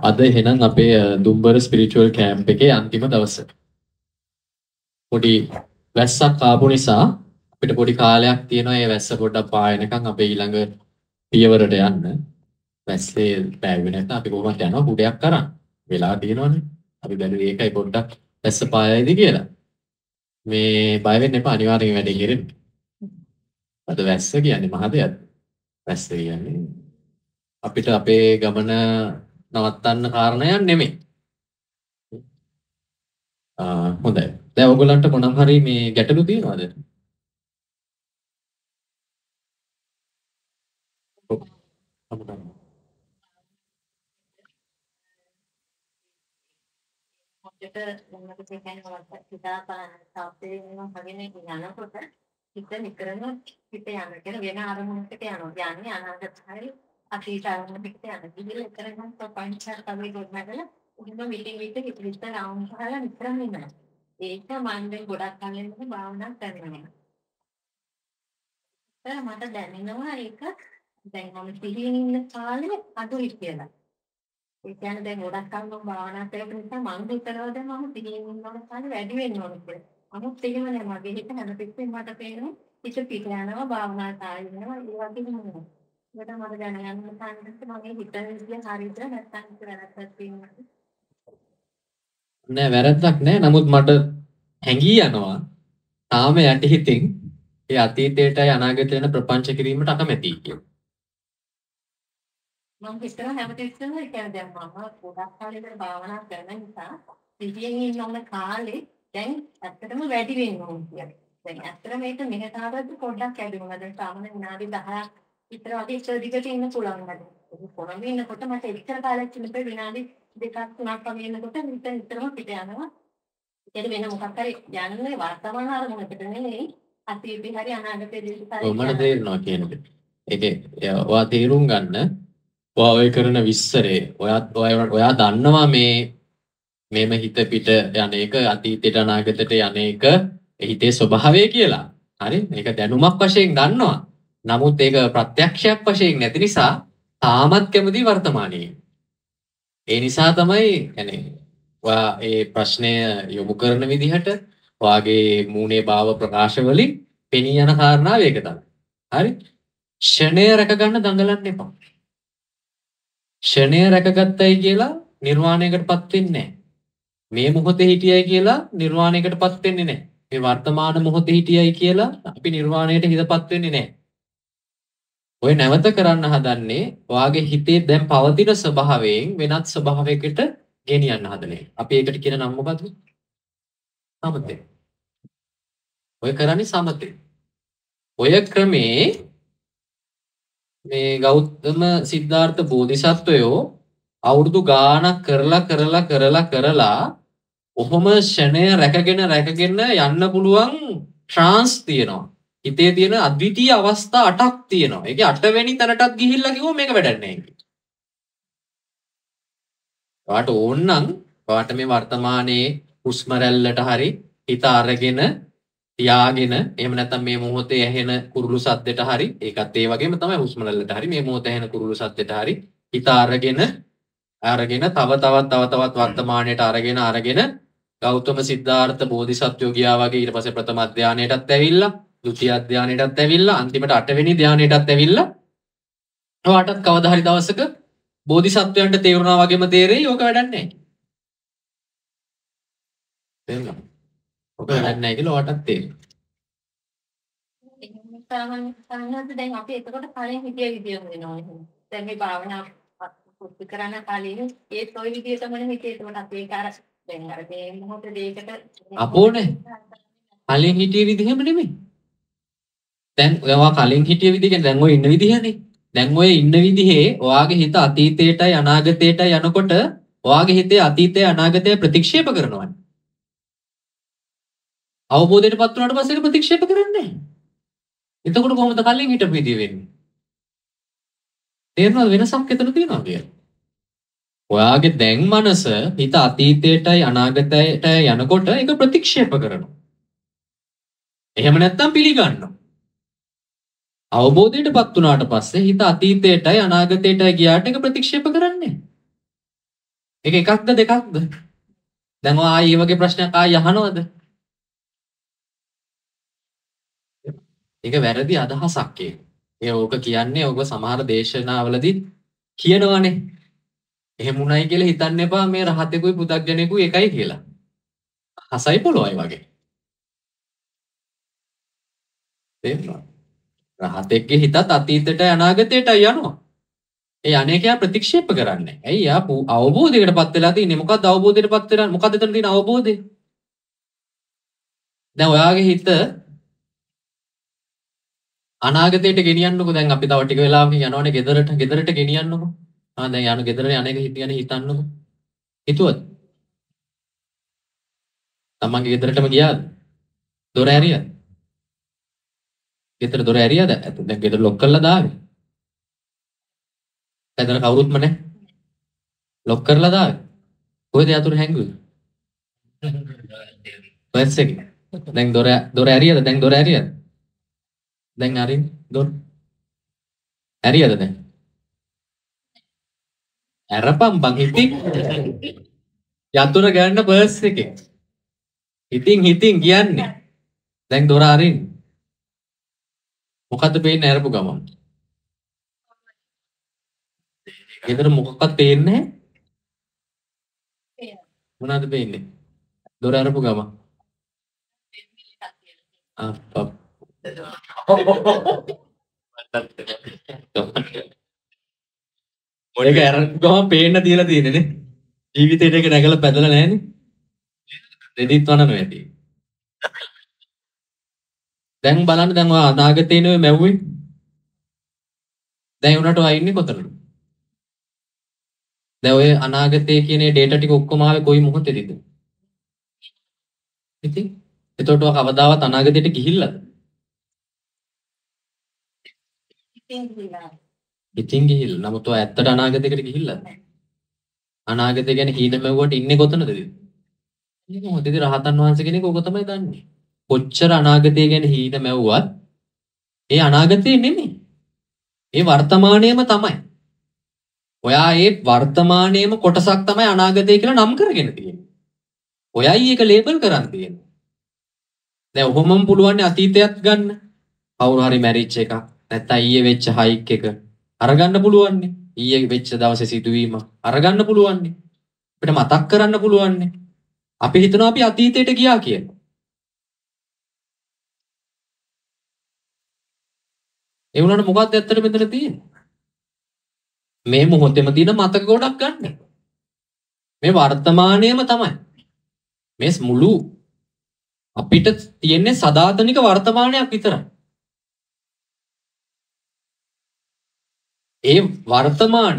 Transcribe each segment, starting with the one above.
අද එහෙනම් අපේ දුම්බර ස්පිරිචුවල් කැම්ප් එකේ අන්තිම දවස. පොඩි වැස්සක් ආපු නිසා අපිට පොඩි කාලයක් තියෙනවා ඒ වැස්ස පොඩ්ඩක් පායනකම් අපේ ඊළඟ පියවරට යන්න. වැස්සේ පෑවෙන්නේ නැත්නම් අපි කොහොමද යනවා කුඩයක් කරන්. වෙලා තියෙනවනේ. අපි බැලුවේ ඒකයි පොඩ්ඩක් වැස්ස පායයිද කියලා. මේ බය වෙන්න එපා අනිවාර්යෙන් වැඩේ කෙරෙන්න. අද වැස්ස කියන්නේ මහ දෙයක්. වැස්ස කියන්නේ අපිට අපේ ගමන නවත්තන්න කාරණයක් නෙමෙයි. හොඳයි. දැන් ඔයගොල්ලන්ට මොනම් හරි මේ ගැටලු තියෙනවද? මොකද මොනවද කියන්නේ වලට හිතා බලන්න තාප්පේ වෙනවා වගේ යනකොට හිත නිකරම හිත යන කියන වෙන අරමුණකට යනවා. යන්නේ අනාගතයි අතීත අරමුණකට යනවා. ඉතින් එතරම් පංචාර තමයි ගොඩනගලා උඩම විටින් විට හිත රවුම් කරලා නිතරම ඉන්නවා. ඒක මන්දෙන් ගොඩක් කලින් භාවනා කරනවා. මට දැනෙනවා ඒක දැන් මම පිළිගෙන ඉන්න කාලේ අඩුයි කියලා. ඒ කියන්නේ දැන් ගොඩක් කල් මම භාවනා කරපු නිසා මම හිතනවා දැන් මම පිළිගෙන ඉන්නකොට කාලේ වැඩි වෙන්න ඕන කියලා. නමුත් එහෙම නෑ මගේ හිත හැමතිස්සෙම මට පේනවා හිත පිට යනවා භාවනා කාලේ වෙනවා ඒ වගේ නෙමෙයි. ඒකට මට දැනගන්න සාන්තිත් මගේ හිත විදිය හරියට නැත්තම් වැරද්දක් තියෙනවා. නෑ වැරද්දක් නෑ. නමුත් මට හැඟී යනවා තාම යටි හිතින් ඒ අතීතයටයි අනාගතයට යන ප්‍රපංච කිරීමට අකමැතියි කියලා. මම හිතනවා හැමතිස්සෙම ඒ කියන්නේ දැන් මම ගොඩක් කාලෙකට භාවනා කරන නිසා පිටියෙන් ඉන්න කාලේ දැන් ඇත්තටම වැඩි වෙන්න ඕන කියලා. දැන් ඇත්තටම මේක මෙහෙට ආවද පොඩ්ඩක් වැඩි වුණා. දැන් සාමාන්‍ය විනාඩි 10ක් විතර වගේ ඉස්සරදිකට ඉන්න පුළුවන් නේද? ඒක කොළඹ ඉන්නකොට මට එච්චර කාලයක් ඉන්නපෙ විනාඩි 2ක් 3ක් වගේ ඉන්නකොට නිතරම පිට යනවා. ඒක වෙන මොකක් හරි යන්නේ වර්තමාන අරමුණකට නෙමෙයි අතීතේ හරි අනාගතේ දේශපාලනය. මට තේරෙනවා කියන එක. ඒකේ ඔයා තේරුම් ගන්න ඔයා ඔය කරන විස්තරේ ඔයා දන්නවා මේම හිත පිට යන එක අතීතයට අනාගතයට යන එක හිතේ ස්වභාවය කියලා. හරි? මේක දැනුමක් වශයෙන් දන්නවා. නමුත් ඒක ප්‍රත්‍යක්ෂයක් වශයෙන් නැති නිසා තාමත් කැමති වර්තමානයේ. ඒ නිසා තමයි يعني ඔයා ඒ ප්‍රශ්නය යොමු කරන විදිහට ඔයාගේ මූණේ භාව ප්‍රකාශ වලින් පෙනී යන කාරණාව ඒක තමයි. හරි? ෂණය රැක ගන්න දඟලන්න එපා. ෂණය රැකගත්තයි කියලා නිර්වාණයකටපත් වෙන්නේ නැහැ. මේ මොහොතේ හිටියයි කියලා නිර්වාණයකටපත් වෙන්නේ නැහැ. මේ වර්තමාන මොහොතේ හිටියයි කියලා අපි නිර්වාණයට හිතපත් වෙන්නේ නැහැ. ඔය නැවත කරන්න හදන්නේ ඔයාගේ හිතේ දැන් පවතින ස්වභාවයෙන් වෙනත් ස්වභාවයකට ගෙනියන්න හදන්නේ. අපි ඒකට කියන නම මොකද්ද? සමතේ. ඔය කරන්නේ සමතේ. ඔය ක්‍රමේ මේ ගෞතම සිද්ධාර්ථ බෝධිසත්වයෝ අවුරුදු ගාණක් කරලා ඔහොම ෂණය රැකගෙන යන්න පුළුවන් ට්‍රාන්ස් තියෙනවා. හිතේ තියෙන අද්විතීය අවස්ථා 8ක් තියෙනවා. ඒකේ 8 වෙනි තැනටත් ගිහිල්ලා කිව්වොත් මේක වැඩක් නැහැ. ඔයාට ඕන නම් ඔයාට මේ වර්තමානයේ හුස්ම රැල්ලට හරි හිත අරගෙන තියාගෙන එහෙම නැත්නම් මේ මොහොතේ ඇහෙන කුරුළු සද්දෙට හරි ඒකත් ඒ වගේම තමයි හුස්ම රැල්ලට හරි මේ මොහොතේ ඇහෙන කුරුළු සද්දෙට හරි හිත අරගෙන තව වර්තමානයට අරගෙන ගෞතම සිද්ධාර්ථ බෝධිසත්වෝ ගියා වගේ ඊට පස්සේ ප්‍රථම ධානයටත් ඇවිල්ලා ဒုတိ ය ධානයටත් ඇවිල්ලා අන්තිමට 8 වෙනි ධානයටත් ඇවිල්ලා ඔයාටත් කවදා හරි දවසක බෝධිසත්වයන්ට තේරුණා වගේම තේරෙයි ඕක වැඩක් නැහැ. තේරුණා? ඕක වැඩක් නැහැ කියලා ඔයාටත් තේරෙයි. සාමාන්‍යයෙන් දැන් අපි එතකොට කලින් හිතිය විදියම වෙනවා එහෙනම්. දැන් මේ භාවනා පුරුදු කරන කලින් ඒ toy විදිය තමයි හිතේ එතකොට අපි ඒක අර දැන් අර මේ මොහොතේ දෙයකට අපෝනේ කලින් හිටිය විදිහම නෙමෙයි. දැන් ඔයා කලින් හිටිය විදිහ කියන්නේ දැන් ඔය ඉන්න විදිහනේ. දැන් ඔය ඉන්න විදිහේ ඔයාගේ හිත අතීතයටයි අනාගතයටයි යනකොට ඔයාගේ හිතේ අතීතය අනාගතය ප්‍රතික්ෂේප කරනවා. අවබෝධයටපත් වුණාට පස්සේ ඒක ප්‍රතික්ෂේප කරන්නේ නැහැ. එතකොට කොහොමද කලින් හිටපු විදිහ වෙන්නේ? තේරෙනවද වෙනසක් එතන තියෙනවා කියලා? ඔයාගේ දැන් මනස හිත අතීතයටයි අනාගතයට යනකොට ඒක ප්‍රතික්ෂේප කරනවා. එහෙම නැත්නම් පිළිගන්නවා. අවබෝධයටපත් වුණාට පස්සේ හිත අතීතයටයි අනාගතයටයි ගියාට ඒක ප්‍රතික්ෂේප කරන්නේ. ඒක එකක්ද දෙකක්ද? දැන් ඔය ආයි මේ වගේ ප්‍රශ්නයක් ආයි අහනවද? ඒක වැරදි අදහසක් ඒක. ඒ ඕක කියන්නේ ඔබ සමහර දේශනාවලදී කියනවනේ. එහෙම උණයි කියලා හිතන්න එපා මේ රහතෙකුයි පුදග්ජනෙකුයි එකයි කියලා. හසයි පොළොවයි වගේ. තේරුණා? රහතෙක්ගේ හිතත් අතීතයට අනාගතයට යනවා. ඒ අනේකයා ප්‍රතික්ෂේප කරන්නේ. ඇයි යා අවබෝධයකටපත් වෙලා තියෙන්නේ? මොකද්ද අවබෝධයටපත් වෙලා? මොකද්ද එතන තියෙන අවබෝධය? දැන් ඔයාගේ හිත අනාගතයට ගෙනියන්නකො. දැන් අපි තව ටික වෙලාවකින් යනවනේ ගෙදරට. ගෙදරට ගෙනියන්නකො. දැන් යන ගෙදරට අනේක හිතියන හිතන්නකො. හිතුවද? තමන්ගේ ගෙදරටම ගියාද? දොර ඇරියද? ගෙදර දොර ඇරියද? දැන් ගෙදර ලොක් කරලා දාවේ. දැන් කවුරුත්ම නැහැ. ලොක් කරලා දාවේ. කොහෙද යතුරු හැංගුවේ? බස් එකේ. දැන් දොර ඇරියද? දැන් දොර ඇරියද? දැන් අරින් දොර ඇරියද දැන්? ඇරපම් බං හිතින් යතුරු ගන්න බස් එකේ. හිතින් කියන්නේ. දැන් දොර අරින්. මොකද්ද පේන්නේ ඇරපු ගමන්? ගෙදර මොකක්වත් පේන්නේ නැහැ. මොනවද පේන්නේ? දොර අරපු ගමන්. අප්පා. මොලේක අරපු ගමන් පේන්න තියලා තියෙන්නේ නේ. ජීවිතේට ඒක නැගලා පැදලා නැහැනේ. දෙදිත් වනන වැඩි. දැන් බලන්න දැන් ඔය අනාගතේ නෙවෙයි මැව්වේ. දැන් උනට ඔය ඉන්නේ කොතනද? දැන් ඔය අනාගතයේ කියන ඩේටා ටික ඔක්කොම ආවේ කොයි මොහොතේද? ඉතින් එතකොට ඔය කවදාවත් අනාගතයට ගිහිල්ලාද? ඉතින් ගිහිල්ලා. නමුත් ඔය ඇත්තට අනාගතයකට ගිහිල්ලාද? අනාගතය ගැන හීන මැව්වට ඉන්නේ කොතනද? මේ මොහොතේදී රහතන් වහන්සේ කෙනෙක් ඕක තමයි දන්නේ. කොච්චර අනාගතය ගැන හීන මැව්වත් ඒ අනාගතේ නෙමෙයි. ඒ වර්තමානයේම තමයි. ඔයා ඒ වර්තමානයේම කොටසක් තමයි අනාගතය කියලා නම් කරගෙන තියෙන්නේ. ඔයයි ඒක ලේබල් කරන් තියෙන්නේ. දැන් ඔහොමම පුළුවන් අතීතයත් ගන්න. කවුරු හරි මැරිච් එකක් නැත්නම් ඊයේ වෙච්ච හයික් එක අරගන්න පුළුවන් නේ. ඊයේ වෙච්ච දවසේ සිදුවීම අරගන්න පුළුවන් නේ. අපිට මතක් කරන්න පුළුවන් නේ. අපි හිතනවා අපි අතීතයට ගියා කියලා. ඒ වුණාට මොකක්ද ඇත්තට මෙතන තියෙන්නේ? මේ මොහොතේම තියෙන මතක ගොඩක් ගන්න. මේ වර්තමානයේම තමයි. මේ මුළු අපිට තියෙන්නේ සදාතනික වර්තමානයක් විතරයි. ඒ වර්තමානය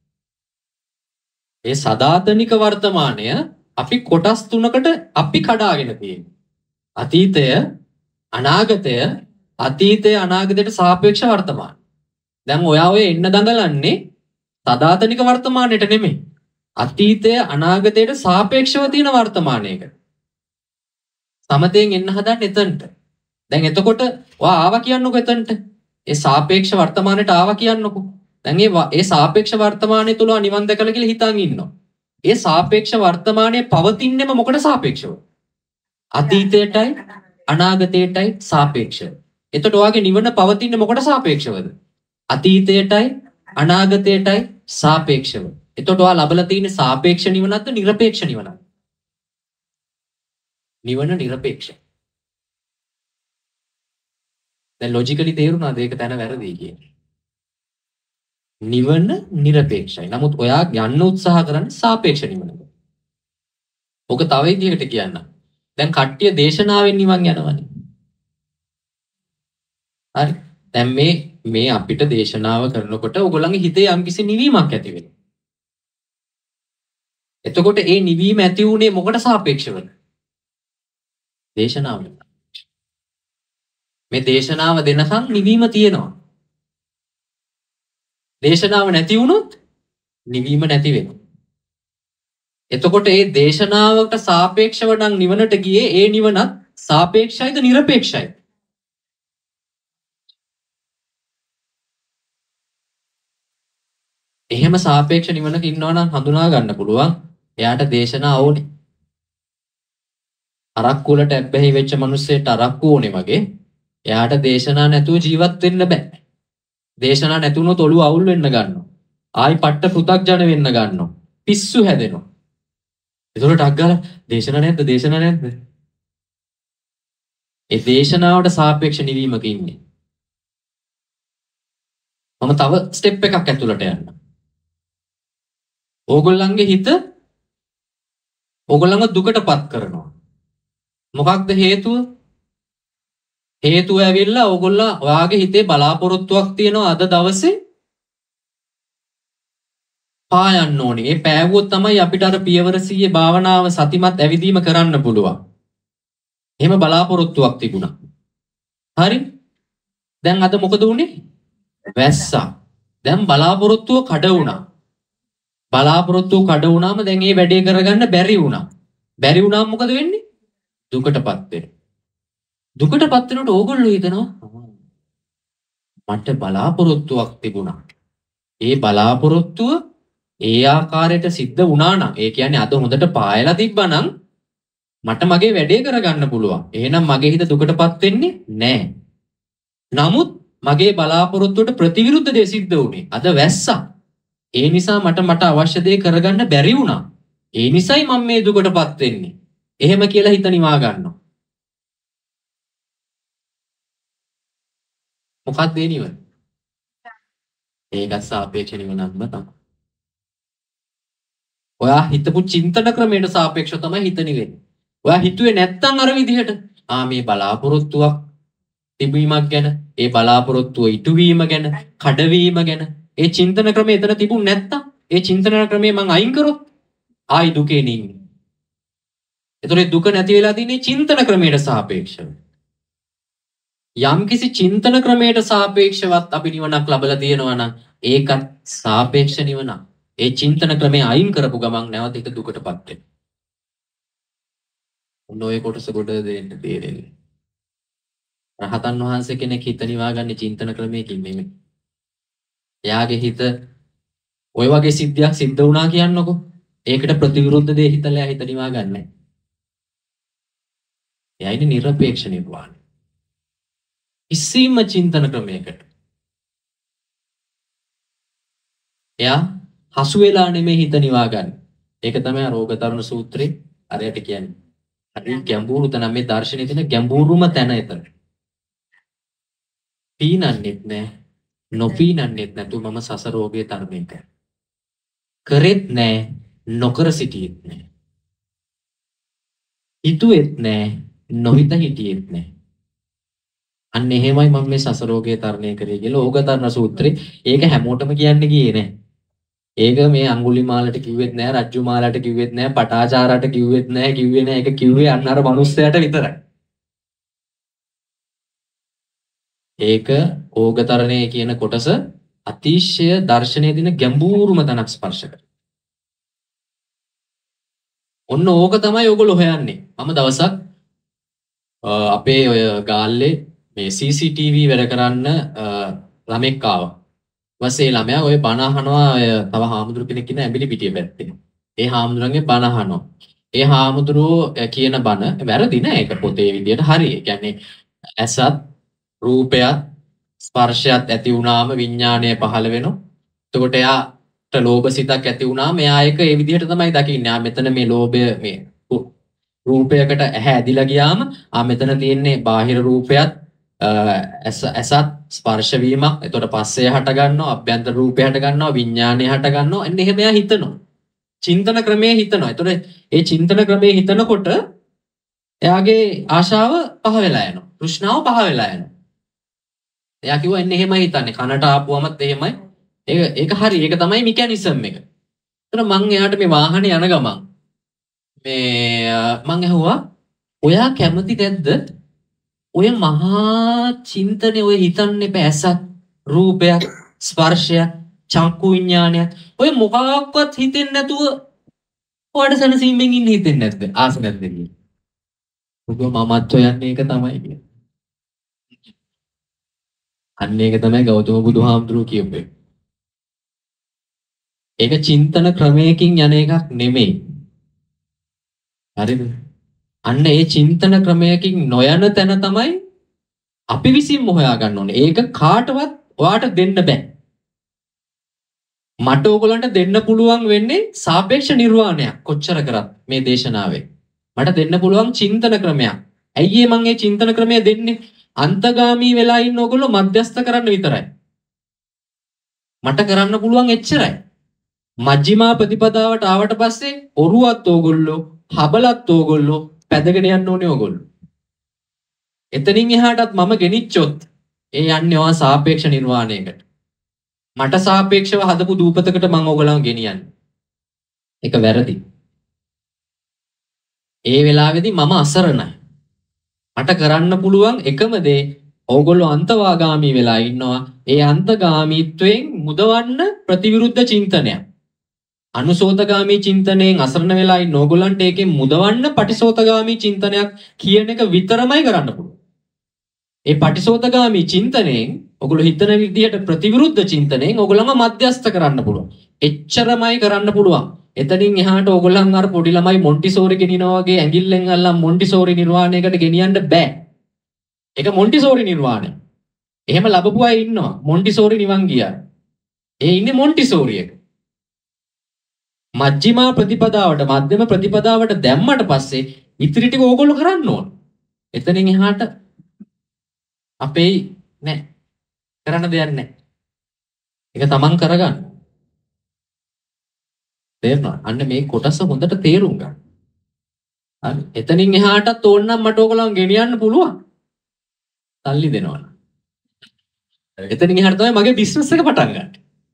ඒ සදාතනික වර්තමානය අපි කොටස් තුනකට අපි කඩාගෙන තියෙනවා. අතීතය, අනාගතය, අතීතය අනාගතයට සාපේක්ෂ වර්තමාන. දැන් ඔයා ඔය එන්න දඟලන්නේ සදාතනික වර්තමානයට නෙමෙයි. අතීතය අනාගතයට සාපේක්ෂව තියෙන වර්තමානයකට. සමතෙන් එන්න හදන්නේ එතනට. දැන් එතකොට ඔයා ආවා කියන්නකො එතනට. ඒ සාපේක්ෂ වර්තමානයට ආවා කියන්නකො. දැන් ඒ සාපේක්ෂ වර්තමානය තුල නිවන් දැකලා කියලා හිතන් ඉන්නවා. ඒ සාපේක්ෂ වර්තමානයේ පවතින්නේම මොකට සාපේක්ෂව? අතීතයටයි අනාගතයටයි සාපේක්ෂව. එතකොට ඔයාගේ නිවන පවතින්නේ මොකට සාපේක්ෂවද? අතීතයටයි අනාගතයටයි සාපේක්ෂව. එතකොට ඔයා ලබලා තියෙන සාපේක්ෂ නිවනක්ද නිර්පේක්ෂ නිවනක්ද? නිවන නිර්පේක්ෂයි. දැන් ලොජිකලි තේරුණාද ඒක තැන වැරදි කියන්නේ? නිවන නිර්පේක්ෂයි. නමුත් ඔයා යන්න උත්සාහ කරන්නේ සාපේක්ෂ නිවනකට. ඔක තව විදිහකට කියන්න. දැන් කට්ටිය දේශනාවෙන් නිවන් යනවනේ. හරි. දැන් මේ අපිට දේශනාව කරනකොට ඔයගොල්ලන්ගේ හිතේ යම්කිසි නිවීමක් ඇති වෙනවා. එතකොට ඒ නිවීම ඇති වුණේ මොකට සාපේක්ෂවද? දේශනාව. මේ දේශනාව දෙනකන් නිවීම තියෙනවා. දේශනාව නැති වුණොත් නිවීම නැති වෙනවා. එතකොට ඒ දේශනාවට සාපේක්ෂව නම් නිවනට ගියේ ඒ නිවනත් සාපේක්ෂයිද නිර්පේක්ෂයිද? එහෙම සාපේක්ෂ නිවනක ඉන්නවා නම් හඳුනා ගන්න පුළුවන් එයාට දේශනා ඕනේ. අරක්කු වලට ඇබ්බැහි වෙච්ච මිනිස්සෙට අරක්කු ඕනේ වගේ එයාට දේශනා නැතුව ජීවත් වෙන්න බෑ. දේශනා නැතුනොත් ඔළුව අවුල් වෙන්න ගන්නවා. ආයි පට්ට පෘථග්ජන වෙන්න ගන්නවා. පිස්සු හැදෙනවා. ඒතකොට අග්ගල දේශනා නැද්ද? ඒ දේශනාවට සාපේක්ෂ නිවීමක ඉන්නේ. මම තව ස්ටෙප් එකක් ඇතුළට යන්න. ඕගොල්ලන්ගේ හිත ඕගොල්ලන්ව දුකටපත් කරනවා. මොකක්ද හේතුව? හේතුව ඇවිල්ලා ඔයාගේ හිතේ බලාපොරොත්තුවක් තියෙනවා අද දවසේ පායන්න ඕනේ. ඒ පෑවුවොත් තමයි අපිට අර පියවර 100 භාවනාව සතිමත් ඇවිදීම කරන්න පුළුවන්. එහෙම බලාපොරොත්තුවක් තිබුණා. හරි? දැන් අද මොකද වුනේ? වැස්සා. දැන් බලාපොරොත්තුව කඩ වුණා. බලාපොරොත්තුව කඩ වුණාම දැන් මේ වැඩේ කරගන්න බැරි වුණා. බැරි වුණාම මොකද වෙන්නේ? දුකටපත් වෙනවා. දුකටපත් වෙනකොට ඕගොල්ලෝ හිතනවා මට බලාපොරොත්තුවක් තිබුණා. ඒ බලාපොරොත්තුව ඒ ආකාරයට සිද්ධ වුණා නම් ඒ කියන්නේ අද හොඳට පායලා තිබ්බනම් මට මගේ වැඩේ කරගන්න පුළුවන්. එහෙනම් මගේ හිත දුකටපත් වෙන්නේ නැහැ. නමුත් මගේ බලාපොරොත්තුවට ප්‍රතිවිරුද්ධ දේ සිද්ධ වුණේ. අද වැස්සා. ඒ නිසා මට අවශ්‍ය දේ කරගන්න බැරි වුණා. ඒ නිසයි මම මේ දුකටපත් වෙන්නේ. එහෙම කියලා හිත නිවා ගන්නවා. මොකක්ද ඒ නිවන? ඒකත් සාපේක්ෂ නිවනක්ම තමයි. ඔයා හිතපු චින්තන ක්‍රමයට සාපේක්ෂව තමයි හිත නිවෙන්නේ. ඔයා හිතුවේ නැත්තම් අර විදිහට මේ බලාපොරොත්තුවක් තිබීමක් ගැන, ඒ බලාපොරොත්තුව ඉටුවීම ගැන, කඩවීම ගැන ඒ චින්තන ක්‍රමය එතන තිබුණ නැත්තම් ඒ චින්තන ක්‍රමය මං අයින් කරොත් ආයි දුකේ නින්නේ. ඒතොරේ දුක නැති වෙලා තින්නේ චින්තන ක්‍රමයට සාපේක්ෂව. යම්කිසි චින්තන ක්‍රමයට සාපේක්ෂවත් අපි නිවනක් ලබලා තියෙනවා නම් ඒකත් සාපේක්ෂ නිවනක්. ඒ චින්තන ක්‍රමය අයින් කරපු ගමන් නැවත හිත දුකටපත් වෙනවා. ඔන්න ඔය කොටස කොට දෙන්න තේරෙන්නේ. රහතන් වහන්සේ කෙනෙක් හිත නිවාගන්නේ චින්තන ක්‍රමයකින් නෙමෙයි. එයාගේ හිත ඔය වගේ සිද්ධියක් සිද්ධ වුණා කියන්නකො. ඒකට ප්‍රතිවිරුද්ධ දේ හිතලා හිත නිවාගන්නේ. එයා ඉන්නේ නිර්පේක්ෂ නිර්වාණය. කිසිම චින්තන ක්‍රමයකට. එයා හසු වෙලා නෙමෙයි හිත නිවාගන්නේ. ඒක තමයි රෝගතරණ සූත්‍රේ අරයට කියන්නේ. හරි ගැඹුරු තැන මේ දර්ශනයේ තියෙන ගැඹුරුම තැන එතන. පීනන්නෙත් නෑ, නොපීනන්නෙත් නැතු මම සසරෝගේ තරමේ කරෙත් නෑ, නොකර සිටියෙත් නෑ. හිතුවෙත් නෑ, නොහිත හිටියෙත් නෑ. අන්න එහෙමයි මම මේ සසරෝගේ තරණය කරේ කියලා ඕගතරණ සූත්‍රේ ඒක හැමෝටම කියන්නේ ගියේ නෑ. ඒක මේ අඟුලිමාලට කිව්වෙත් නෑ, රජ්ජුමාලට කිව්වෙත් නෑ, පටාචාරට කිව්වෙත් නෑ, කිව්වේ නෑ. ඒක කිව්වේ අන්න අර මිනිස්සයාට විතරයි. ඒක ඕගතරණේ කියන කොටස අතිශය දර්ශනයේ දින ගැඹුරුම තනක් ස්පර්ශ කරනවා. ඔන්න ඕක තමයි ඔයගොල්ලෝ හොයන්නේ. මම දවසක් අපේ ඔය ගාල්ලේ මේ CCTV වැඩ කරන්න ළමෙක් ආවා. ඊපස්සේ ළමයා ඔය බණ අහනවා. ඔය තව හාමුදුරු කෙනෙක් ඉන්න ඇඹිලි පිටිය පැත්තේ. ඒ හාමුදුරන්ගේ බණ අහනවා. ඒ හාමුදුරුවෝ කියන බණ වැරදි නෑ. ඒක පොතේ විදියට හරි. ඒ කියන්නේ ඇසත් රූපයත් ස්පර්ශයත් ඇති වුණාම විඥාණය පහළ වෙනවා. එතකොට එයාට ලෝභ සිතක් ඇති වුණාම එයා ඒක ඒ විදිහට තමයි දකින්නේ. මෙතන මේ ලෝභය මේ රූපයකට ඇහැ ඇදිලා ගියාම මෙතන තියෙන්නේ බාහිර රූපයත් ඇසත් ස්පර්ශ වීමක්. එතකොට පස්සේ හට ගන්නවා, අභ්‍යන්තර රූපය හට ගන්නවා, විඥාණය හට ගන්නවා. එන්න එහෙම එයා හිතනවා. චින්තන ක්‍රමයේ හිතනවා. එතකොට ඒ චින්තන ක්‍රමයේ හිතනකොට එයාගේ ආශාව පහ වෙලා යනවා. තෘෂ්ණාව පහ වෙලා යනවා. එයා කිව්වා එන්න එහෙමයි හිතන්නේ. කනට ආපුවමත් එහෙමයි. ඒක හරි. ඒක තමයි මෙකැනිසම් එක. එතන මං එයාට මේ වාහනේ යන ගමන් මං ඇහුවා ඔයා කැමති නැද්ද ඔය මහා චින්තනේ ඔය හිතන්නේ පැසක් රූපයක් ස්පර්ශයක් චක්කු විඥානයක් ඔය මොකක්වත් හිතෙන්නේ නැතුව ඔයාට සනසීමෙන් ඉන්න හිතෙන්නේ නැද්ද ආස නැද්ද කියලා. ඔබ මමත් හොයන්නේ ඒක තමයි කියන්නේ. අන්න ඒක තමයි ගෞතම බුදුහාමුදුරුවෝ කියපේ. ඒක චින්තන ක්‍රමයකින් යන එකක් නෙමෙයි. හරිද? අන්න ඒ චින්තන ක්‍රමයකින් නොයන තැන තමයි අපි විසින්ම හොයාගන්න ඕනේ. ඒක කාටවත් ඔයාට දෙන්න බෑ. මට ඕගොල්ලන්ට දෙන්න පුළුවන් වෙන්නේ සාපේක්ෂ නිර්වාණයක් කොච්චර කරත් මේ දේශනාවේ. මට දෙන්න පුළුවන් චින්තන ක්‍රමයක්. ඇයි මම මේ චින්තන ක්‍රමය දෙන්නේ? අන්තගාමී වෙලා ඉන්න ඕගොල්ලෝ මධ්‍යස්ථ කරන්න විතරයි. මට කරන්න පුළුවන් එච්චරයි. මජ්ක්‍ධිමා ප්‍රතිපදාවට ආවට පස්සේ ඔරුවත් ඕගොල්ලෝ, හබලත් ඕගොල්ලෝ, පැදගෙන යන්න ඕනේ ඕගොල්ලෝ. එතනින් එහාටත් මම ගෙනිච්චොත් ඒ යන්නේ ඔයා සාපේක්ෂ නිර්වාණයකට. මට සාපේක්ෂව හදපු දූපතකට මම ඕගොල්ලන්ව ගෙනියන්නේ. ඒක වැරදි. ඒ වෙලාවේදී මම අසරණයි. මට කරන්න පුළුවන් එකම දේ ඕගොල්ලෝ අන්තවාගාමී වෙලා ඉන්නවා. ඒ අන්තගාමීත්වයෙන් මුදවන්න ප්‍රතිවිරුද්ධ චින්තනයක්. අනුසෝතගාමී චින්තනයෙන් අසරණ වෙලා ඉන්න ඕගොල්ලන්ට ඒකෙන් මුදවන්න පටිසෝතගාමී චින්තනයක් කියන එක විතරමයි කරන්න පුළුවන්. ඒ පටිසෝතගාමී චින්තනයෙන් ඔගොල්ලෝ හිතන විදිහට ප්‍රතිවිරුද්ධ චින්තනයෙන් ඔගොල්ලන්ව මධ්‍යස්ථ කරන්න පුළුවන්. එච්චරමයි කරන්න පුළුවන්. එතනින් එහාට ඔයගොල්ලන් අර පොඩි ළමයි මොන්ටිසෝරි ගෙනිනවා වගේ ඇඟිල්ලෙන් අල්ලන් මොන්ටිසෝරි නිර්වාණයකට ගෙනියන්න බෑ. ඒක මොන්ටිසෝරි නිර්වාණය. එහෙම ලැබපු අය ඉන්නවා. මොන්ටිසෝරි නිවන් ගියා. ඒ ඉන්නේ මොන්ටිසෝරි එක. මජ්ක්‍ධිමා ප්‍රතිපදාවට මධ්‍යම ප්‍රතිපදාවට දැම්මට පස්සේ ඉතිරි ටික ඕගොල්ලෝ කරන්න ඕන. එතනින් එහාට අපේ නෑ කරන්න දෙයක් නෑ. ඒක තමන් කරගන්න. තේරුණා? අන්න මේ කොටස හොඳට තේරුම් ගන්න. හරි. එතනින් එහාටත් ඕනනම් මට ඕගොල්ලන් ගෙනියන්න පුළුවන්. සල්ලි දෙනවනම්. එතනින් එහාට තමයි මගේ බිස්නස් එක පටන් ගන්න.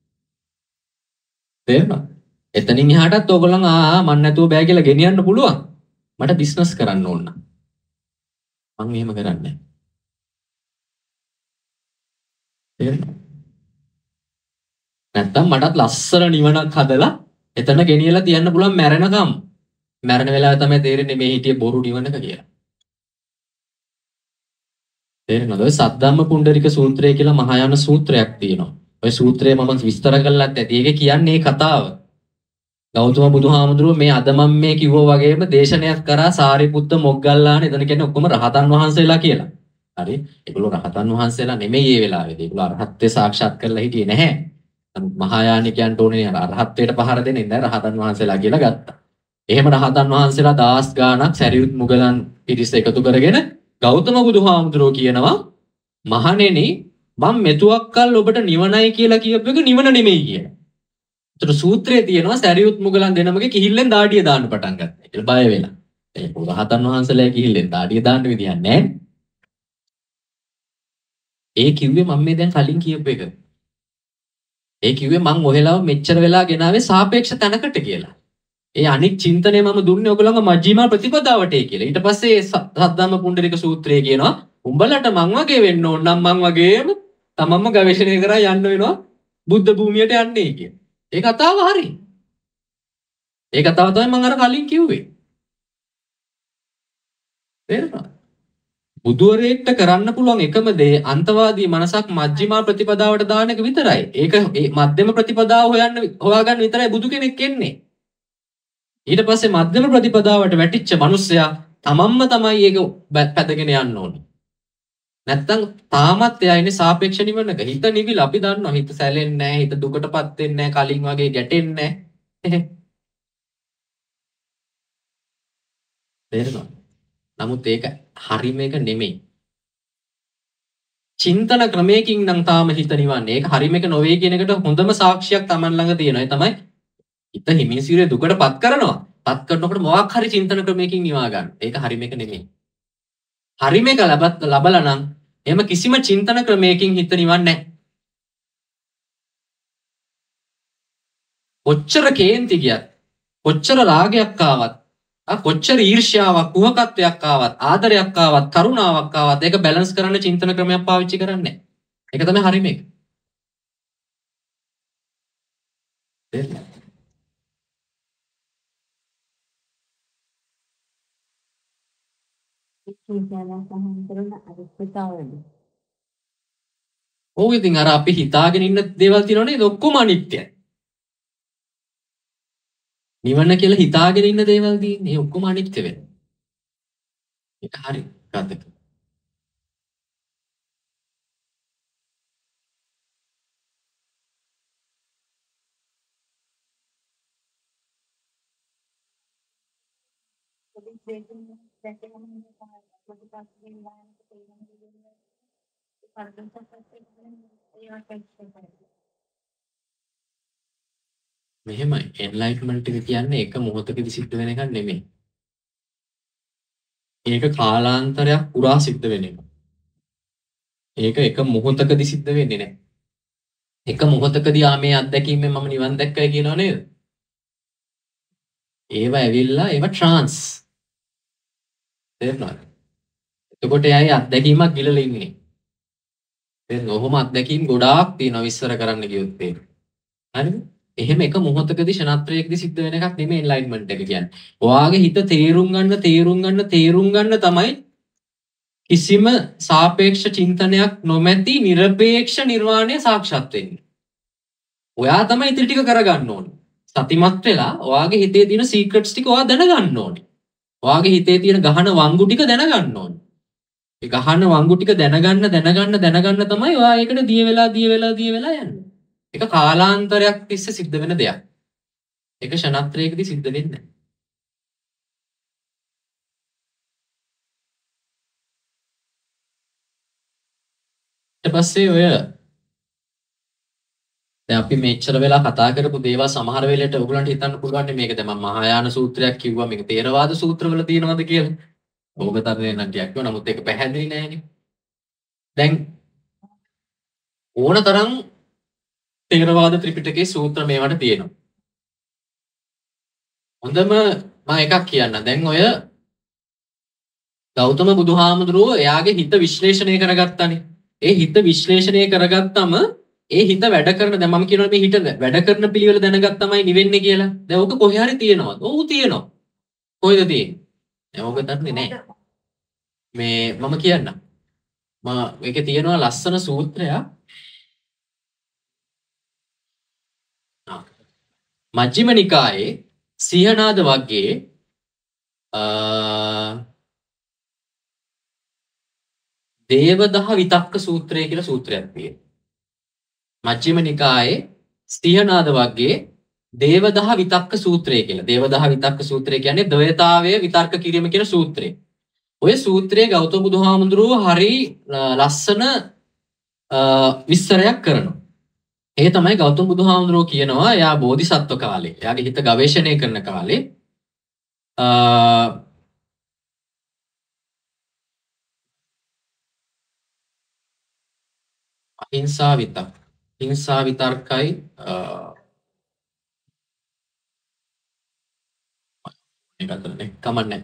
තේරුණා? එතනින් එහාටත් ඕගොල්ලන් මන් නැතුව බෑ කියලා ගෙනියන්න පුළුවන්. මට බිස්නස් කරන්න ඕන. මම එහෙම කරන්නේ නැහැ. තේරුණා? නැත්තම් මටත් ලස්සන නිවනක් හදලා එතන ගෙනියලා තියන්න පුළුවන් මැරෙනකම්. මැරෙන වෙලාවේ තමයි තේරෙන්නේ මේ හිටියේ බොරු නිවනක කියලා. තේරෙනවද? ඔය සද්ධම්ම පුණ්ඩරික සූත්‍රය කියලා මහායාන සූත්‍රයක් තියෙනවා. ඔය සූත්‍රය මම විස්තර කරලත් ඇති. ඒකේ කියන්නේ මේ කතාව. ගෞතම බුදුහාමුදුරුවෝ මේ අද මම මේ කිව්වා වගේම දේශනයක් කරා සාරිපුත්ත මොග්ගල්ලාන එතන කියන්නේ ඔක්කොම රහතන් වහන්සේලා කියලා. හරි. ඒගොල්ලෝ රහතන් වහන්සේලා නෙමෙයි මේ වෙලාවේදී. ඒගොල්ලෝ අරහත්ත්වය සාක්ෂාත් කරලා හිටියේ නැහැ. නමුත් මහායානිකයන්ට ඕනේ අරහත්ත්වයට පහර දෙන්නේ නැහැ රහතන් වහන්සේලා කියලා ගත්තා. එහෙම රහතන් වහන්සේලා දහස් ගාණක් සැරියුත් මුගලන් පිරිස එකතු කරගෙන ගෞතම බුදුහාමුදුරුවෝ කියනවා මහණෙනි මම මෙතුවක්කල් ඔබට නිවනයි කියලා කියපු එක නිවන නෙමෙයි කියලා. ඒතර සූත්‍රයේ තියෙනවා සැරියුත් මුගලන් දෙනමගේ කිහිල්ලෙන් දාඩිය දාන්න පටන් ගත්තා. ඒක බය වෙලා. ඒ රහතන් වහන්සේලා කිහිල්ලෙන් දාඩිය දාන්න විදියක් නැහැ. ඒ කිව්වේ මම මේ දැන් කලින් කියපු එක. ඒ කිව්වේ මං ඔහෙලාව මෙච්චර වෙලා ගෙනාවේ සාපේක්ෂ තැනකට කියලා. ඒ අනික් චින්තනය මම දුන්නේ ඔයගොල්ලන්ගේ මජ්ක්‍ධිමා ප්‍රතිපදාවට කියලා. ඊට පස්සේ සද්ධම්ම පුණ්ඩරික සූත්‍රය කියනවා උඹලට මං වගේ වෙන්න ඕන නම් මං වගේම තමන්ම ගවේෂණය කරා යන්න වෙනවා බුද්ධ භූමියට යන්නේ කියලා. ඒ කතාව හරි. ඒ කතාව තමයි මම අර කලින් කිව්වේ. තේරුණාද? බුදුවරයෙක්ට කරන්න පුළුවන් එකම දේ අන්තවාදී මනසක් මජ්ක්‍ධිමා ප්‍රතිපදාවට දාන එක විතරයි. ඒක මධ්‍යම ප්‍රතිපදාව හොයාගන්න විතරයි බුදු කෙනෙක් එන්නේ. ඊට පස්සේ මධ්‍යම ප්‍රතිපදාවට වැටිච්ච මිනිස්සයා තමන්ම තමයි ඒක පැදගෙන යන්න ඕනේ. නැත්තම් තාමත් එයා ඉන්නේ සාපේක්ෂ නිවනක. හිත නිවිල අපි දන්නවා හිත සැලෙන්නේ නැහැ, හිත දුකටපත් වෙන්නේ නැහැ, කලින් වගේ ගැටෙන්නේ නැහැ. තේරෙනවද? නමුත් ඒක හරිම එක නෙමෙයි. චින්තන ක්‍රමයකින් නම් තාම හිත නිවන්නේ. ඒක හරිම එක නොවේ කියන එකට හොඳම සාක්ෂියක් Taman ළඟ තියෙනවා. ඒ තමයි හිත හිමින්සිරේ දුකටපත් කරනවා. පත් කරනකොට මොකක් හරි චින්තන ක්‍රමයකින් නිවා ගන්න. ඒක හරිම එක නෙමෙයි. හරිම එක ලබලා නම් එහෙම කිසිම චින්තන ක්‍රමයකින් හිත නිවන්නේ නැහැ. කොච්චර කේන්ති ගියත්, කොච්චර රාගයක් ආවත්, කොච්චර ඊර්ෂ්‍යාවක්, කුහකත්වයක් ආවත්, ආදරයක් ආවත්, කරුණාවක් ආවත් ඒක බැලන්ස් කරන්න චින්තන ක්‍රමයක් පාවිච්චි කරන්නේ නැහැ. ඒක තමයි හරිම එක. ඔව් ඉතින් අර අපි හිතාගෙන ඉන්න දේවල් තියෙනවනේ ඒක ඔක්කොම අනිත්‍යයි. නිවන කියලා හිතාගෙන ඉන්න දේවල් තියෙන්නේ. ඒ ඔක්කොම අනිත්‍ය වෙනවා. ඒක හරි. ගතක. මෙහෙමයි. එන්ලයිට්මන්ට් එක කියන්නේ එක මොහොතකදී සිද්ධ වෙන එකක් නෙමෙයි. ඒක කාලාන්තරයක් පුරා සිද්ධ වෙන එක. ඒක එක මොහොතකදී සිද්ධ වෙන්නේ නැහැ. එක මොහොතකදී මේ අත්දැකීමෙන් මම නිවන් දැක්කයි කියනව නේද? ඒව ඇවිල්ලා ඒව ට්‍රාන්ස්. තේරුණාද? එතකොට එයාගේ අත්දැකීමක් ගිලලා ඉන්නේ. තේරුණා? ඔහොම අත්දැකීම් ගොඩාක් තියෙනවා විස්තර කරන්න ගියොත් ඒක. හරිද? එහෙම එක මොහොතකදී ෂණත්‍රයකදී සිද්ධ වෙන එකක් නෙමෙයි එන්ලයිට්මන්ට් එක කියන්නේ. ඔයාගේ හිත තේරුම් ගන්න තමයි කිසිම සාපේක්ෂ චින්තනයක් නොමැති নিরপেক্ষ නිර්වාණය සාක්ෂාත් වෙන්නේ. ඔයා තමයි ඉතිරි ටික කරගන්න ඕනේ. සතිමත් වෙලා ඔයාගේ හිතේ තියෙන සීක්‍රට්ස් ටික ඔයා දැනගන්න ඕනේ. ඔයාගේ හිතේ තියෙන ගහන වංගු ටික දැනගන්න ඕනේ. ඒ ගහන වංගු ටික දැනගන්න තමයි ඔයා ඒකට දිය වෙලා යන්නේ. ඒක කාලාන්තරයක් තිස්සේ සිද්ධ වෙන දෙයක්. ඒක ෂණත්‍රයකදී සිද්ධ වෙන්නේ නැහැ. ඊට පස්සේ ඔය දැන් අපි මෙච්චර වෙලා කතා කරපු දේවල් සමහර වෙලට ඔයගලන්ට හිතන්න පුළුවන් මේක දැන් මම මහායාන සූත්‍රයක් කිව්වා මේක තේරවාද සූත්‍රවල තියෙනවද කියලා. ඕක තරනේ නම් ටිකක් කිව්වා නමුත් ඒක පැහැදිලි නෑනේ. දැන් ඕන තරම් තේරවාද ත්‍රිපිටකයේ සූත්‍ර මේවට තියෙනවා. හොඳම මම එකක් කියන්න. දැන් ඔය ගෞතම බුදුහාමුදුරුවෝ එයාගේ හිත විශ්ලේෂණය කරගත්තානේ. ඒ හිත විශ්ලේෂණය කරගත්තම ඒ හිත වැඩ කරන දැන් මම කියනවා මේ හිත වැඩ කරන පිළිවෙල දැනගත්තමයි නිවෙන්නේ කියලා. දැන් ඕක කොහේ හරි තියෙනවද? ඔව් තියෙනවා. කොහෙද තියෙන්නේ? දැන් ඕක දන්නේ නැහැ. මේ මම කියන්නම්. මේකේ තියෙනවා ලස්සන සූත්‍රයක්. මජ්ක්‍ධිම නිකායේ සිහනාද වර්ගයේ දේවදහ විතක්ක සූත්‍රය කියලා සූත්‍රයක් තියෙනවා. මජ්ක්‍ධිම නිකායේ සිහනාද වර්ගයේ දේවදහ විතක්ක සූත්‍රය කියලා. දේවදහ විතක්ක සූත්‍රය කියන්නේ ද්වයතාවය විතර්ක කිරීම කියන සූත්‍රය. ඔය සූත්‍රයේ ගෞතම බුදුහාමුදුරුවෝ හරි ලස්සන විස්තරයක් කරනවා. ඒ තමයි ගෞතම බුදුහාමුදුරුවෝ කියනවා එයා බෝධිසත්ව කාලේ එයාගේ හිත ගවේෂණය කරන කාලේ අහිංසා විතර්කයි ඒකතරනේ කමන්නේ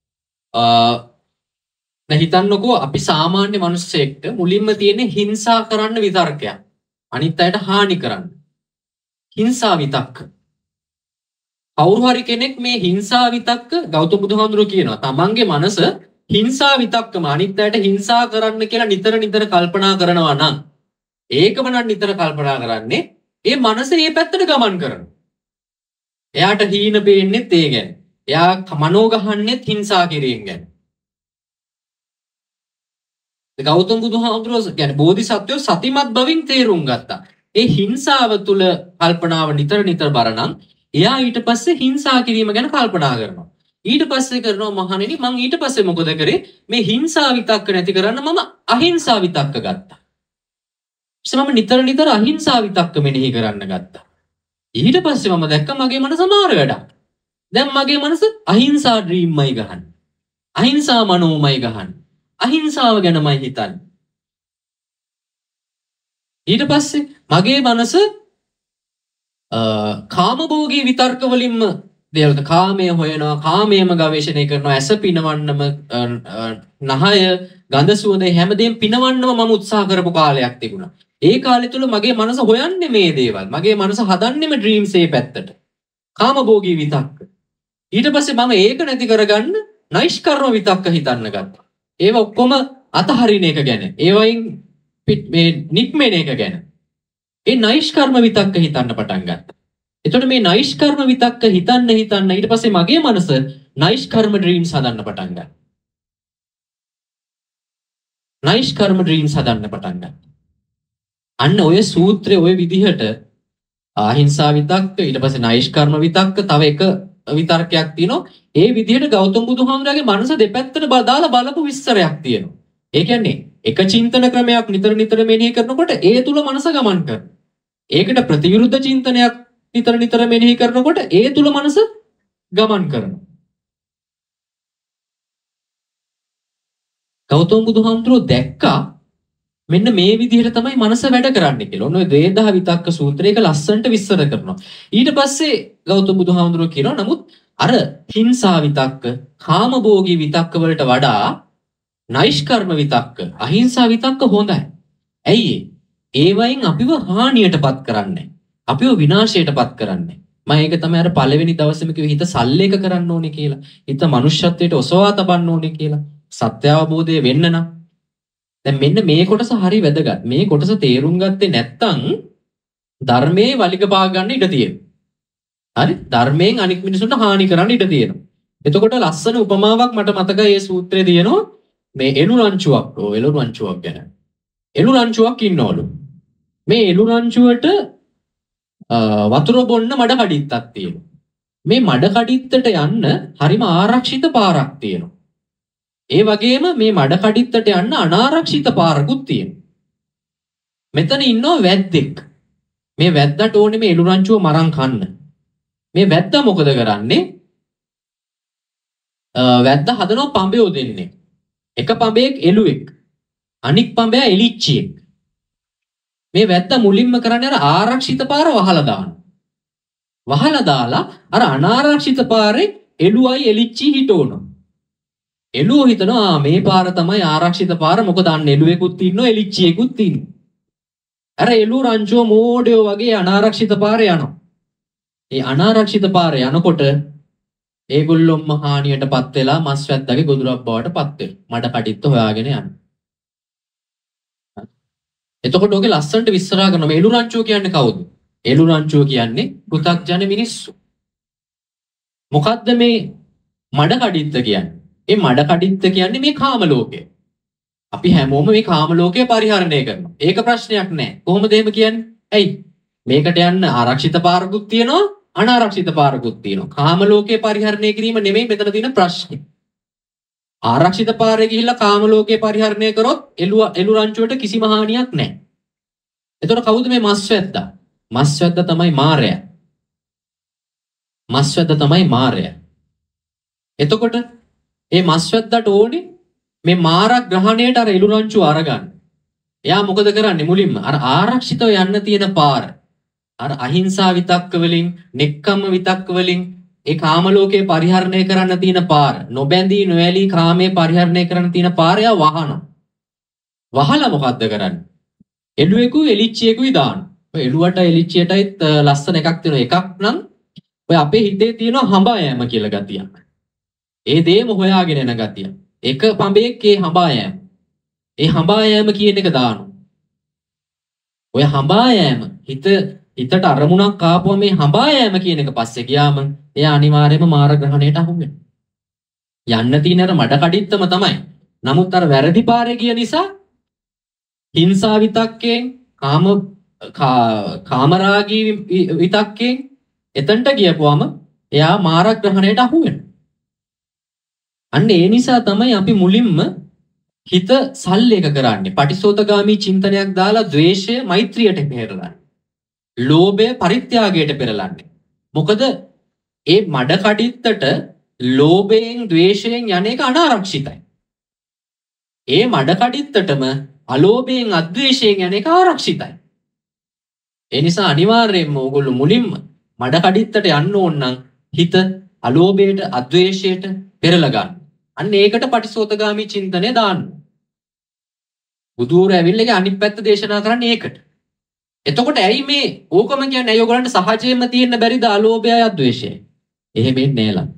දැන් හිතන්නකෝ අපි සාමාන්‍ය මිනිස්සෙක්ට මුලින්ම තියෙන හිංසා කරන්න විතර්කයක් අනිත් අයට හානි කරන්න හිංසා විතක්ක කවුරු හරි කෙනෙක් මේ හිංසා විතක්ක ගෞතම බුදුහාමුදුරුවෝ කියනවා තමන්ගේ මනස හිංසා විතක්කම අනිත් අයට හිංසා කරන්න කියලා නිතර කල්පනා කරනවා නම් ඒකම නම් නිතර කල්පනා කරන්නේ ඒ මනස මේ පැත්තට ගමන් කරනවා එයාට හීන පේන්නේත් ඒ ගැන එයා මනෝ ගහන්නේත් හිංසා කිරීම ගැන ගෞතම බුදුහාමුදුරුවෝ කියන්නේ බෝධිසත්වයෝ සතිමත් බවින් තේරුම් ගත්තා. ඒ හිංසාව තුල කල්පනාව නිතර බරනම් එයා ඊට පස්සේ හිංසා කිරීම ගැන කල්පනා කරනවා. ඊට පස්සේ කරනවා මහණෙනි මං ඊට පස්සේ මොකද කරේ මේ හිංසා විතක්ක නැති කරන්න මම අහිංසා විතක්ක ගත්තා. මම නිතර අහිංසා විතක්ක මෙනෙහි කරන්න ගත්තා. ඊට පස්සේ මම දැක්ක මගේ මනස මාර වැඩක්. දැන් මගේ මනස අහිංසා ඩ්‍රීම්මයි ගහන්නේ. අහිංසා මනෝමයි ගහන්නේ. අහිංසාව ගැනමයි හිතන්නේ. ඊට පස්සේ මගේ මනස කාමභෝගී විතර්ක වලින්ම දේවල් කාමය හොයනවා කාමයේම ගවේෂණය කරනවා ඇස පිනවන්නම නහය ගඳ සුවඳ හැමදේම පිනවන්නම මම උත්සාහ කරපු කාලයක් තිබුණා. ඒ කාලය තුල මගේ මනස හොයන්නේ මේ දේවල්. මගේ මනස හදන්නේම ඩ්‍රීම්ස් ඒ පැත්තට. කාමභෝගී විතක්ක. ඊට පස්සේ මම ඒක නැති කරගන්න නෛෂ්කර්ම විතක්ක හිතන්න ගත්තා. ඒව ඔක්කොම අතහරින එක ගැන. ඒවයින් මේ නික්මෙන එක ගැන. ඒ නෛෂ්කර්ම විතක්ක හිතන්න පටන් ගත්තා. එතකොට මේ නෛෂ්කර්ම විතක්ක හිතන්න ඊට පස්සේ මගේ මනස නෛෂ්කර්ම ඩ්‍රීම්ස් හදන්න පටන් ගන්නවා. නෛෂ්කර්ම ඩ්‍රීම්ස් හදන්න පටන් ගන්නවා. අන්න ඔය සූත්‍රයේ ඔය විදිහට අහිංසා විතක්ක ඊට පස්සේ නෛෂ්කර්ම විතක්ක තව එක විතර්කයක් තියෙනවා. ඒ විදිහට ගෞතම බුදුහාමුදුරගේ මනස දෙපැත්තට දාලා බලපු විස්තරයක් තියෙනවා. ඒ කියන්නේ එක චින්තන ක්‍රමයක් නිතර මෙනෙහි කරනකොට ඒ තුල මනස ගමන් කරනවා. ඒකට ප්‍රතිවිරුද්ධ චින්තනයක් නිතර මෙනෙහි කරනකොට ඒ තුල මනස ගමන් කරනවා. ගෞතම බුදුහාමුදුරුවෝ දැක්කා මෙන්න මේ විදිහට තමයි මනස වැඩ කරන්නේ කියලා. ඔන්න ඔය ද්වේදහ විතක්ක සූත්‍රයක ලස්සනට විස්තර කරනවා. ඊට පස්සේ ගෞතම බුදුහාමුදුරුවෝ කියනවා නමුත් අර හිංසා විතක්ක, කාමභෝගී විතක්ක වලට වඩා නෛෂ්කර්ම විතක්ක, අහිංසා විතක්ක හොඳයි. ඇයි ඒ වයින් අපිව හානියටපත් කරන්නේ? අපිව විනාශයටපත් කරන්නේ. මම ඒක තමයි අර පළවෙනි දවසේම කිව්වේ හිත සල්ලේක කරන්න ඕනේ කියලා. හිත මනුෂ්‍යත්වයට ඔසවා තබන්න ඕනේ කියලා. සත්‍ය අවබෝධය වෙන්න නම් දැන් මෙන්න මේ කොටස හරි වැදගත්. මේ කොටස තේරුම් ගත්තේ නැත්නම් ධර්මයේ වලිග පා ගන්න ඉඩ තියෙනවා. හරි? ධර්මයෙන් අනික් මිනිසුන්ට හානි කරන්න ඉඩ තියෙනවා. එතකොට ලස්සන උපමාවක් මට මතකයි මේ සූත්‍රයේ තියෙනවා. මේ එළු රංචුවක් ගැන. එළු රංචුවක් ඉන්නවලු. මේ එළු රංචුවට වතුර බොන්න මඩ කඩਿੱත්තක් තියෙනවා. මේ මඩ කඩਿੱත්තට යන්න හරිම ආරක්ෂිත පාරක් තියෙනවා. ඒ වගේම මේ මඩ කඩਿੱත්තට යන්න අනාරක්ෂිත පාරකුත් තියෙනවා. මෙතන ඉන්නවා වැද්දෙක්. මේ වැද්දාට ඕනේ මේ එළු රංචුව මරන් කන්න. මේ වැද්දා මොකද කරන්නේ? වැද්දා හදනවා පඹයෝ දෙන්නේ. එක පඹයෙක් එළුවෙක්. අනික් පඹයා එලිච්චියෙක්. මේ වැද්දා මුලින්ම කරන්නේ අර ආරක්ෂිත පාර වහලා දානවා. වහලා දාලා අර අනාරක්ෂිත පාරේ එළුවයි එලිච්චි හිටවනවා. එළුව හිතනවා මේ පාර තමයි ආරක්ෂිත පාර. මොකද අන්න එළුවෙකුත් ඉන්නවා එලිච්චියෙකුත් ඉන්නවා. අර එළුව රංචුව මෝඩයෝ වගේ අනාරක්ෂිත පාරේ යනවා. ඒ අනාරක්ෂිත පාරේ යනකොට ඒගොල්ලොම හානියටපත් වෙලා මස් වැද්දාගේ ගොදුරක් බවට පත් වෙනවා. මඩ කඩਿੱත්ත හොයාගෙන යනවා. එතකොට ඔගේ ලස්සනට විස්තර කරනවා මේ එළු රංචුව කියන්නේ කවුද? එළු රංචුව කියන්නේ පෘථග්ජන මිනිස්සු. මොකද්ද මේ මඩ කඩਿੱත්ත කියන්නේ? මේ මඩ කඩਿੱත්ත කියන්නේ මේ කාම ලෝකය. අපි හැමෝම මේ කාම ලෝකය පරිහරණය කරනවා. ඒක ප්‍රශ්නයක් නෑ. කොහොමද එහෙම කියන්නේ? ඇයි? මේකට යන්න ආරක්ෂිත පාරකුත් තියෙනවා, අනාරක්ෂිත පාරකුත් තියෙනවා. කාම ලෝකය පරිහරණය කිරීම නෙමෙයි මෙතන තියෙන ප්‍රශ්නේ. ආරක්ෂිත පාරේ ගිහිල්ලා කාම ලෝකේ පරිහරණය කරොත් එළු රංචුවට කිසිම හානියක් නැහැ. එතකොට කවුද මේ මස් වැද්දා? මස් වැද්දා තමයි මාරයා. මස් වැද්දා තමයි මාරයා. එතකොට මේ මස් වැද්දාට ඕනේ මේ මාර ග්‍රහණයට අර එළු රංචුව අරගන්න. එයා මොකද කරන්නේ මුලින්ම? අර ආරක්ෂිතව යන්න තියෙන පාර. අර අහිංසා විතක්ක වලින්, නෙක්ඛම්ම විතක්ක වලින් ඒ කාම ලෝකේ පරිහරණය කරන්න තියෙන පාර, නොබැඳී නොඇලී කාමයේ පරිහරණය කරන්න තියෙන පාර යා වහනවා. වහලා මොකද්ද කරන්නේ? එළුවෙකු එලිච්චියෙකුයි දාන්න. ඔය එළුවට එලිච්චියටයිත් ලස්සන එකක් තියෙනවා. එකක් නම් ඔය අපේ හිතේ තියෙන හඹා යෑම කියලා ගතියක්. ඒ දේම හොයාගෙන යන ගතිය. එක පඹයෙක් ඒ හඹා යෑම. ඒ හඹා යෑම කියන එක දානවා. ඔය හඹා යෑම හිතට අරමුණක් ආපුවම මේ හඹා යෑම කියන එක පස්සේ ගියාම එයා අනිවාර්යයෙන්ම මාර ග්‍රහණයට අහු වෙනවා. යන්න තියෙන අර මඩ කඩਿੱත්තම තමයි. නමුත් අර වැරදි පාරේ ගිය නිසා හිංසා විතක්කෙන්, කාමරාගී විතක්කෙන් එතනට ගියපුවම එයා මාර ග්‍රහණයට අහු වෙනවා. අන්න ඒ නිසා තමයි අපි මුලින්ම හිත සල්ලේක කරන්නේ. පටිසෝතගාමී චින්තනයක් දාලා ද්වේෂය මෛත්‍රියට පෙරලන්නේ. ලෝභය පරිත්‍යාගයට පෙරලන්නේ. මොකද ඒ මඩ කඩਿੱත්තට ලෝභයෙන් ද්වේෂයෙන් යන එක අනාරක්ෂිතයි. ඒ මඩ කඩਿੱත්තටම අලෝභයෙන් අද්වේෂයෙන් යන එක ආරක්ෂිතයි. ඒ නිසා අනිවාර්යයෙන්ම ඕගොල්ලෝ මුලින්ම මඩ කඩਿੱත්තට යන්න ඕන නම් හිත අලෝභයට අද්වේෂයට පෙරලා ගන්න. අන්න ඒකට පටිසෝතගාමී චින්තනය දාන්න. බුදුවරු ඇවිල්ලා අනිත් පැත්ත දේශනා කරන්නේ ඒකට. එතකොට ඇයි මේ ඕකම කියන්නේ ඇයි ඔයගලන්ට සහජයෙන්ම තියෙන්න බැරිද අලෝභයයි අද්වේෂයයි? එහෙම වෙන්නේ නෑ.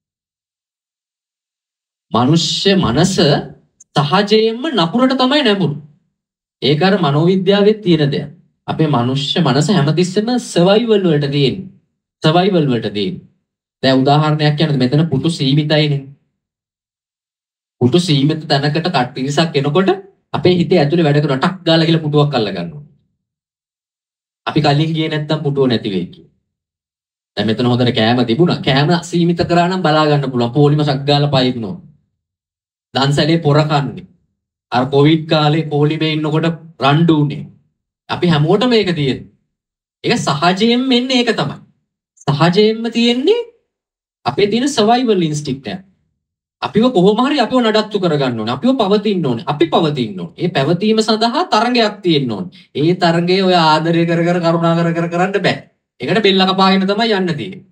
මනුෂ්‍ය මනස සහජයෙන්ම නපුරට තමයි නැඹුරු. ඒක අර මනෝවිද්‍යාවේ තියෙන දෙයක්. අපේ මනුෂ්‍ය මනස හැමතිස්සෙම සර්වයිවල් වලට තියෙන්නේ. සර්වයිවල් වලටදී. දැන් උදාහරණයක් කියන්නද මෙතන පුටු සීමිතයිනේ. පුටු සීමිත තැනකට පිරිසක් එනකොට අපේ හිතේ ඇතුලේ වැඩ කරන ටක් ගාලා කියලා පුටුවක් අල්ල ගන්නවා. අපි කලින් ගියේ නැත්තම් පුටුව නැති වෙයි කියලා. දැන් මෙතන හොඳට කෑම තිබුණා. කෑම සීමිත කරා නම් බලා ගන්න පුළුවන්. පොලිමසක් ගාලා පයින්නවා. දන්සැලේ පොර කන්නේ. අර කොවිඩ් කාලේ පොලිමේ ඉන්නකොට රණ්ඩු උනේ. අපි හැමෝටම මේක තියෙන්නේ. ඒක සහජයෙන්ම එන්නේ ඒක තමයි. සහජයෙන්ම තියෙන්නේ අපේ තියෙන සර්වයිවල් ඉන්ස්ටින්ක්ට් එක. අපිව කොහොම හරි අපිව නඩත්තු කරගන්න ඕනේ. අපිව පවතින්න ඕනේ. අපි පවතින්න ඕනේ. ඒ පැවතීම සඳහා තරංගයක් තියෙන්න ඕනේ. ඒ තරංගය ඔය ආදරය කර කරුණා කර කරන්න බෑ. ඒකට බෙල්ල කපාගෙන තමයි යන්න තියෙන්නේ.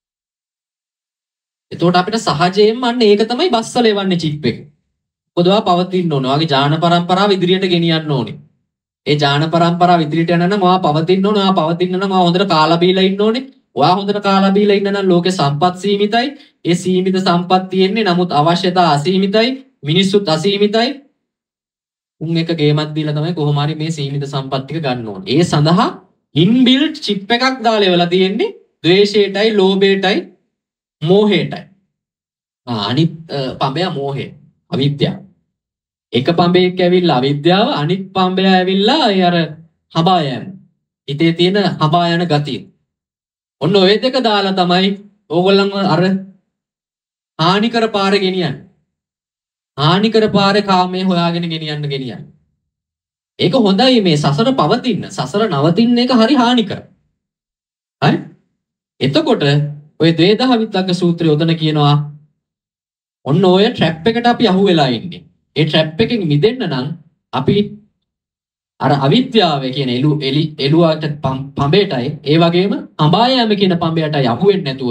එතකොට අපිට සහජයෙන්ම අන්න ඒක තමයි බස්සල එවන්නේ චිප් එක. මොකද ඔයා පවතින්න ඕනේ. ඔයාගේ ඥාන පරම්පරාව ඉදිරියට ගෙනියන්න ඕනේ. ඒ ඥාන පරම්පරාව ඉදිරියට යන්න නම් ඔයා පවතින්න ඕනේ. ඔයා පවතින්න නම් ඔයා හොඳට කාලා බීලා ඉන්න ඕනේ. ඔයා හොඳට කාලා බීලා ඉන්න නම් ලෝකේ සම්පත් සීමිතයි. ඒ සීමිත සම්පත් තියෙන්නේ නමුත් අවශ්‍යතා අසීමිතයි. මිනිස්සුත් අසීමිතයි. උන් එක ගේමක් දීලා තමයි කොහොම හරි මේ සීමිත සම්පත් ටික ගන්න ඕනේ. ඒ සඳහා ඉන්බිල්ට් චිප් එකක් දාලා ඉවලා තියෙන්නේ ද්වේෂයටයි, ලෝභයටයි, මෝහයටයි. අනිත් පඹය මෝහය, අවිද්‍යාව. එක පඹයක් ඇවිල්ලා අවිද්‍යාව, අනිත් පඹය ඇවිල්ලා ඒ අර හබා යෑම. හිතේ තියෙන හබා යන ගතිය. ඔන්න ඔය දෙක දාලා තමයි ඕගොල්ලන්ව අර හානිකර පාරේ ගෙනියන්නේ. හානිකර පාරේ කාමයේ හොයාගෙන ගෙනියන්නේ. ඒක හොඳයි මේ සසර පවතින. සසර නවතින එක හරි හානිකර. හරි? එතකොට ඔය ද්වේදහ විතක්ක සූත්‍රය උදන කියනවා ඔන්න ඔය ට්‍රැප් එකට අපි අහු වෙලා ඉන්නේ. ඒ ට්‍රැප් එකෙන් මිදෙන්න නම් අපි අර අවිද්‍යාව කියන එළුවාට පඹයටයි ඒ වගේම අඹායම කියන පඹයටයි අහු වෙන්නේ නැතුව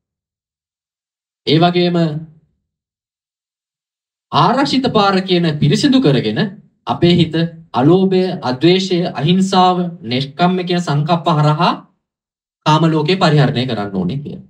ඒ වගේම ආරක්ෂිත පාර කියන පිරිසිදු කරගෙන අපේ හිත අලෝභය, අද්වේෂය, අහිංසාව, නෙෂ්කම්ම කියන සංකප්ප හරහා කාම ලෝකේ පරිහරණය කරන්න ඕනේ කියලා.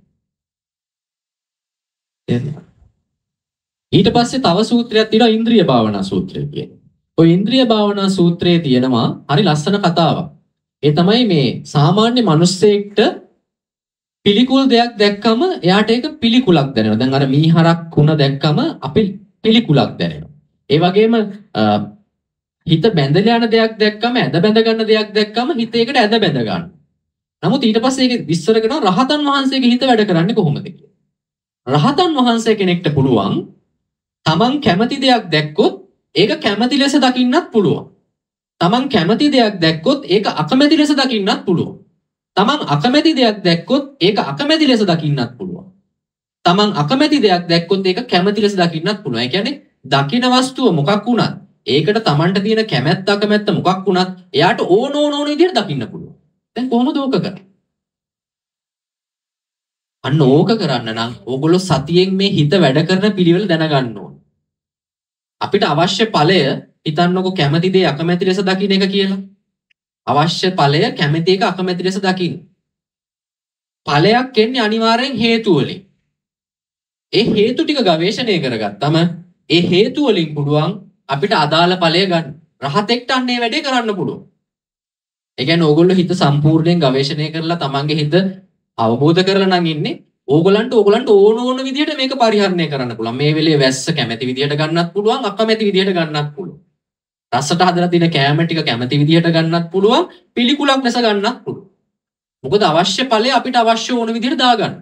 ඊට පස්සේ තව සූත්‍රයක් තියෙනවා ඉන්ද්‍රිය භාවනා සූත්‍රය කියන්නේ. ඔය ඉන්ද්‍රිය භාවනා සූත්‍රයේ තියෙනවා හරි ලස්සන කතාවක්. ඒ තමයි මේ සාමාන්‍ය මිනිස්සෙක්ට පිළිකුල් දෙයක් දැක්කම එයාට ඒක පිළිකුලක් දැනෙනවා. දැන් අර මීහරක් කුණ දැක්කම අපි පිළිකුලක් දැනෙනවා. ඒ වගේම හිත බැඳලා යන දෙයක් දැක්කම ඇද බැඳ ගන්න දෙයක් දැක්කම හිත ඒකට ඇද බැඳ ගන්න. නමුත් ඊට පස්සේ ඒක විස්තර කරනවා රහතන් වහන්සේගේ හිත වැඩ කරන්නේ කොහොමද කියලා. රහතන් වහන්සේ කෙනෙක්ට පුළුවන් තමන් කැමති දෙයක් දැක්කොත් ඒක කැමති ලෙස දකින්නත් පුළුවන්. තමන් කැමති දෙයක් දැක්කොත් ඒක අකමැති ලෙස දකින්නත් පුළුවන්. තමන් අකමැති දෙයක් දැක්කොත් ඒක අකමැති ලෙස දකින්නත් පුළුවන්. තමන් අකමැති දෙයක් දැක්කොත් ඒක කැමති ලෙස දකින්නත් පුළුවන්. ඒ කියන්නේ දකින වස්තුව මොකක් වුණත් ඒකට තමන්ට තියෙන කැමැත්ත අකමැත්ත මොකක් වුණත් එයාට ඕන විදිහට දකින්න පුළුවන්. දැන් කොහොමද ඕක කරන්නේ? අන්න ඕක කරන්න නම් ඕගොල්ලෝ සතියෙන් මේ හිත වැඩ කරන පිළිවෙල දැනගන්න ඕන. අපිට අවශ්‍ය ඵලය හිතන්නකො කැමති දේ අකමැති ලෙස දකින්න එක කියලා. අවශ්‍ය ඵලය කැමති එක අකමැති ලෙස දකින්න. ඵලයක් එන්නේ අනිවාර්යෙන් හේතු වලින්. ඒ හේතු ටික ගවේෂණය කරගත්තම ඒ හේතු වලින් පුළුවන් අපිට අදාළ ඵලය ගන්න. රහතෙක්ට අන්නේ වැඩේ කරන්න පුළුවන්. ඒ කියන්නේ ඕගොල්ලෝ හිත සම්පූර්ණයෙන් ගවේෂණය කරලා තමන්ගේ හිත අවබෝධ කරලා නම් ඉන්නේ ඕගලන්ට ඕන විදිහට මේක පරිහරණය කරන්න පුළුවන්. මේ වෙලේ වැස්ස කැමැති විදිහට ගන්නත් පුළුවන්, අකමැති විදිහට ගන්නත් පුළුවන්. රසට හදලා තියෙන කෑම ටික කැමැති විදිහට ගන්නත් පුළුවන්, පිළිකුලක් නැස ගන්නත් පුළුවන්. මොකද අවශ්‍ය ඵලය අපිට අවශ්‍ය ඕන විදිහට දාගන්න.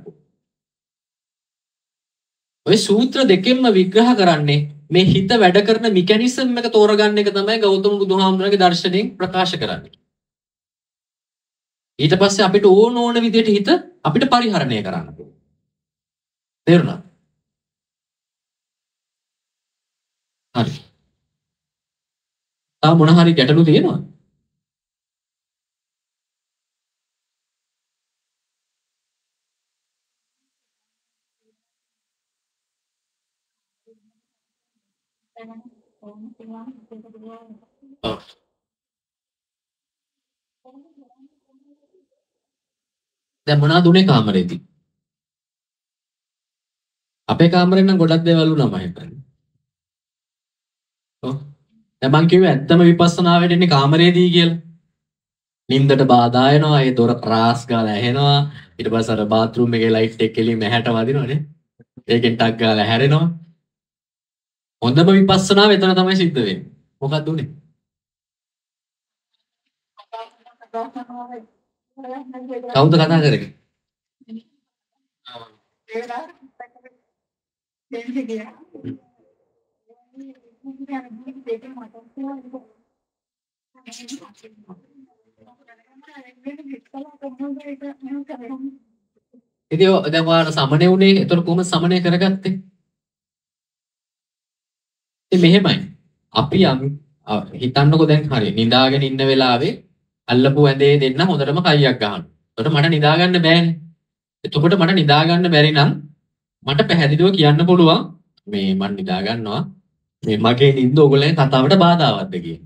ඔය සූත්‍ර දෙකෙන්ම විග්‍රහ කරන්නේ මේ හිත වැඩ කරන මෙකැනිසම් එක තෝරගන්න එක තමයි ගෞතම බුදුහාමුදුරගේ දර්ශනයෙන් ප්‍රකාශ කරන්නේ. ඊට පස්සේ අපිට ඕන විදිහට හිත අපිට පරිහරණය කරන්න පුළුවන්. තේරුණා? හරි. තා මොන හරි ගැටලු තියෙනවද? ඔව්. දැන් මොනවද උනේ කාමරේදී? අපේ කාමරේ නම් ගොඩක් දේවල් වුණා මම හිතන්නේ. ඔව්. දැන් මං කිව්වේ ඇත්තම විපස්සනා වෙන්නේ කාමරේදී කියලා. නින්දට බාධා එනවා. ඒ දොර ක්‍රාස් ගාලා ඇහෙනවා. ඊට පස්සේ අර බාත්රූම් එකේ ලයිට් එක කෙලින්ම ඇහැට වදිනවනේ. ඒකෙන් ටක් ගාලා හැරෙනවා. හොඳම විපස්සනාව එතන තමයි සිද්ධ වෙන්නේ. මොකක්ද උනේ? කවුද කතා කරන්නේ? ඉතින් දැන් ඔයාලා සමනය උනේ. එතකොට කොහොමද සමනය කරගත්තේ? ඉතින් මෙහෙමයි. අපි හිතන්නකෝ දැන් හරි නිදාගෙන ඉන්න වෙලාවේ අල්ලපු ඇඳේ දෙන්න හොඳටම කයියක් ගහනවා. එතකොට මට නිදා ගන්න බෑනේ. එතකොට මට නිදා ගන්න බැරි නම් මට පැහැදිලිව කියන්න පුළුවන් මේ මම නිදා ගන්නවා. මේ මගේ නිින්ද ඕගොල්ලන්ගේ කතාවට බාධාවත්ද කියලා.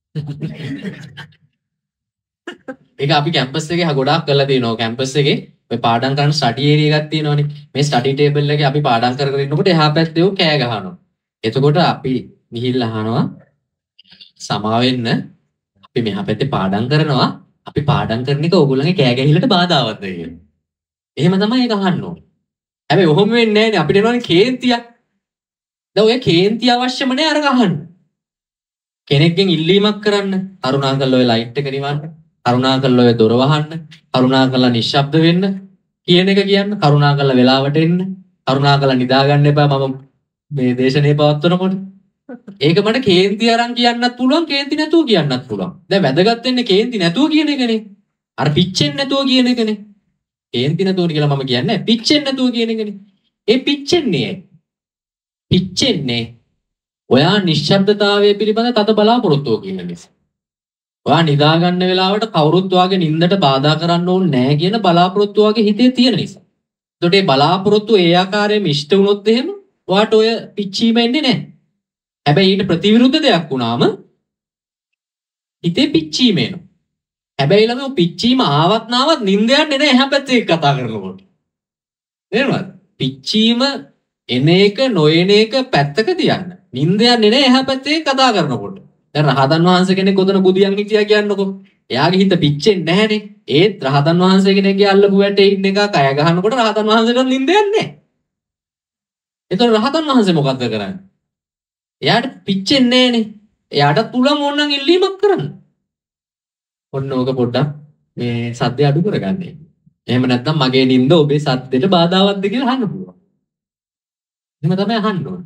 ඒක අපි කැම්පස් එකේ ගොඩාක් කරලා තියෙනවා. කැම්පස් එකේ මේ පාඩම් කරන ස්ටඩි ඒරියා එකක් තියෙනවනේ. මේ ස්ටඩි ටේබල් එකේ අපි පාඩම් කර කර ඉන්නකොට එහා පැත්තේ උ කෑ ගහනවා. එතකොට අපි ගිහිල්ලා අහනවා සමා වෙන්න අපි මෙහා පැත්තේ පාඩම් කරනවා. අපි පාඩම් කරන එක ඕගොල්ලන්ගේ කෑ ගැහිල්ලට බාධාවත්ද කියලා. එහෙම තමයි ඒක අහන්න ඕනේ. හැබැයි ඔහොම වෙන්නේ නැහැනේ. අපිට එනවනේ කේන්තියක්. දැන් ඔය කේන්තිය අවශ්‍යම නැහැ අර ගහන්න. කෙනෙක්ගෙන් ඉල්ලීමක් කරන්න. කරුණාකරලා ඔය ලයිට් එක නිවන්න. කරුණාකරලා ඔය දොර වහන්න. කරුණාකරලා නිශ්ශබ්ද වෙන්න කියන එක කියන්න. කරුණාකරලා වෙලාවට එන්න. කරුණාකරලා නිදා ගන්න එපා මම මේ දේශනේ පවත්වනකොට. ඒක මට කේන්ති අරන් කියන්නත් පුළුවන් කේන්ති නැතුව කියන්නත් පුළුවන්. දැන් වැදගත් වෙන්නේ කේන්ති නැතුව කියන එකනේ. අර පිච්චෙන්නේ නැතුව කියන එකනේ. කේන්ති නැතුව කියලා මම කියන්නේ පිච්චෙන්නේ නැතුව කියන එකනේ. ඒ පිච්චෙන්නේ ඔයා නිශ්ශබ්දතාවය පිළිබඳ තද බලාපොරොත්තුව කියන නිසා. ඔයා නිදා ගන්න වෙලාවට කවුරුත් වාගේ නිින්දට බාධා කරන්න ඕනේ නැහැ කියන බලාපොරොත්තුව වාගේ හිතේ තියෙන නිසා. එතකොට මේ බලාපොරොත්තුව ඒ ආකාරයෙන්ම ඉෂ්ට වුණොත් එහෙම ඔයාට ඔය පිච්චීම එන්නේ නැහැ. හැබැයි ඊට ප්‍රතිවිරුද්ධ දෙයක් වුණාම හිතේ පිච්චීම එනවා. හැබැයි ළමෝ පිච්චීම ආවත් නාවත් නිින්ද යන්නේ නැහැ එහා පැත්තේ කතා කරනකොට. නේද? පිච්චීම එන එක නොයන එක පැත්තක තියන්න. නිින්ද යන්නේ නැහැ එහා පැත්තේ කතා කරනකොට. දැන් රහතන් වහන්සේ කෙනෙක් උතන බුදියන් හිටියා කියන්නකෝ. එයාගේ හිත පිච්චෙන්නේ නැහනේ. ඒත් රහතන් වහන්සේ කෙනෙක්ගේ අල්ලපු වැටේ ඉන්න එක කය ගහනකොට රහතන් වහන්සේට නිින්ද යන්නේ නැහැ. එතකොට රහතන් වහන්සේ මොකද්ද කරන්නේ? එයාට පිච්චෙන්නේ නැහනේ. එයාට පුළුවන් ඕනනම් ඉල්ලීමක් කරන්න. ඔන්න ඕක පොඩ්ඩක් මේ සද්දය අඩු කරගන්න. එහෙම නැත්නම් මගේ නිින්ද ඔබේ සද්දෙට බාධාවත්ද කියලා අහන්න පුළුවන්. එහෙම තමයි අහන්න ඕන.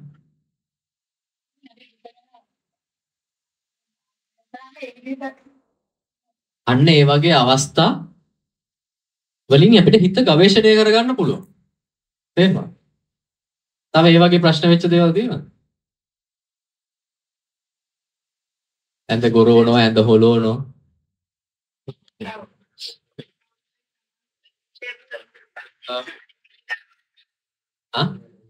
අන්න ඒ වගේ අවස්ථා වලින් අපිට හිත ගවේෂණය කරගන්න පුළුවන්. තේරුණාද? තව ඒ වගේ ප්‍රශ්න වෙච්ච දේවල් තියෙනවද? ඇඳ ගොරවනවා, ඇඳ හොලවනවා. ආ?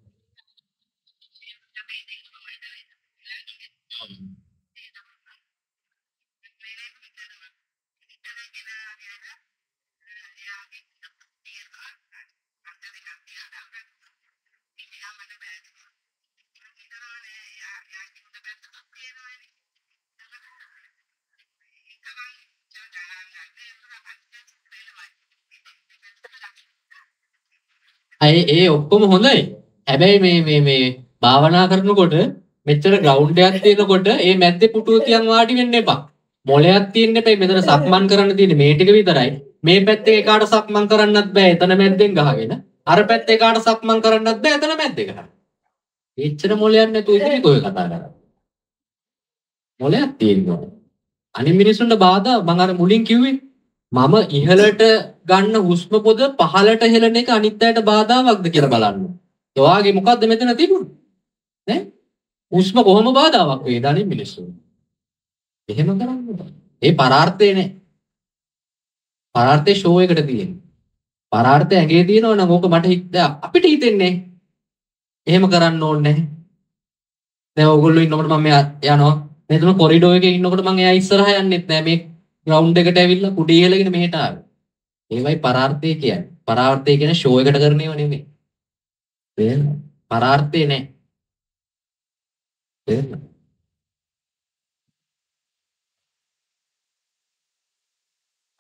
ඒ ඔක්කොම හොඳයි. හැබැයි මේ භාවනා කරනකොට මෙච්චර ග්‍රවුන්ඩ් එකක් තියෙනකොට ඒ මැද්දේ පුටුව තියන් වාඩි වෙන්න එපා. මොලයක් තියෙන්න එපා. මෙතන සක්මන් කරන්න තියෙන්නේ මේ ටික විතරයි. මේ පැත්තේ එකාට සක්මන් කරන්නත් බෑ. එතන මැද්දෙන් ගහගෙන. අර පැත්තේ එකාට සක්මන් කරන්නත් බෑ. එතන මැද්දේ ගහගෙන. එච්චර මොලයක් නැතුව ඉතින් කොහෙ කතා කරන්නේ? මොලයක් තියෙනවා. අනිත් මිනිස්සුන්ට බාධා මම අර මුලින් කිව්වේ මම ඉහළට ගන්න හුස්ම පොද පහළට හෙලන එක අනිත් අයට බාධාවක්ද කියලා බලන්න. ඔයාගේ මොකද්ද මෙතන තිබුණේ? නේ? හුස්ම කොහොම බාධාවක් වේද අනිත් මිනිස්සුන්? එහෙම කරන්නේ. ඒ පරාර්ථේ නේ. පරාර්ථේ ෂෝ එකට තියෙන්නේ. පරාර්ථය ඇඟේ තියෙනවා නම් ඕක මට අපිට හිතෙන්නේ. එහෙම කරන්න ඕනේ නැහැ. දැන් ඕගොල්ලෝ ඉන්නකොට මම යනවා. මෙතන කොරිඩෝ එකේ ඉන්නකොට මම එයා ඉස්සරහා යන්නෙත් නැහැ. මේ ග්‍රවුන්ඩ් එකට ඇවිල්ලා කුඩි ඉහළගෙන මෙහෙට ආවේ. ඒවයි පරාර්ථය කියන්නේ. පරාර්ථය කියන්නේ ෂෝ එකට කරන ඒවා නෙමෙයි. තේරෙනවද? පරාර්ථය නෑ. තේරෙනවද?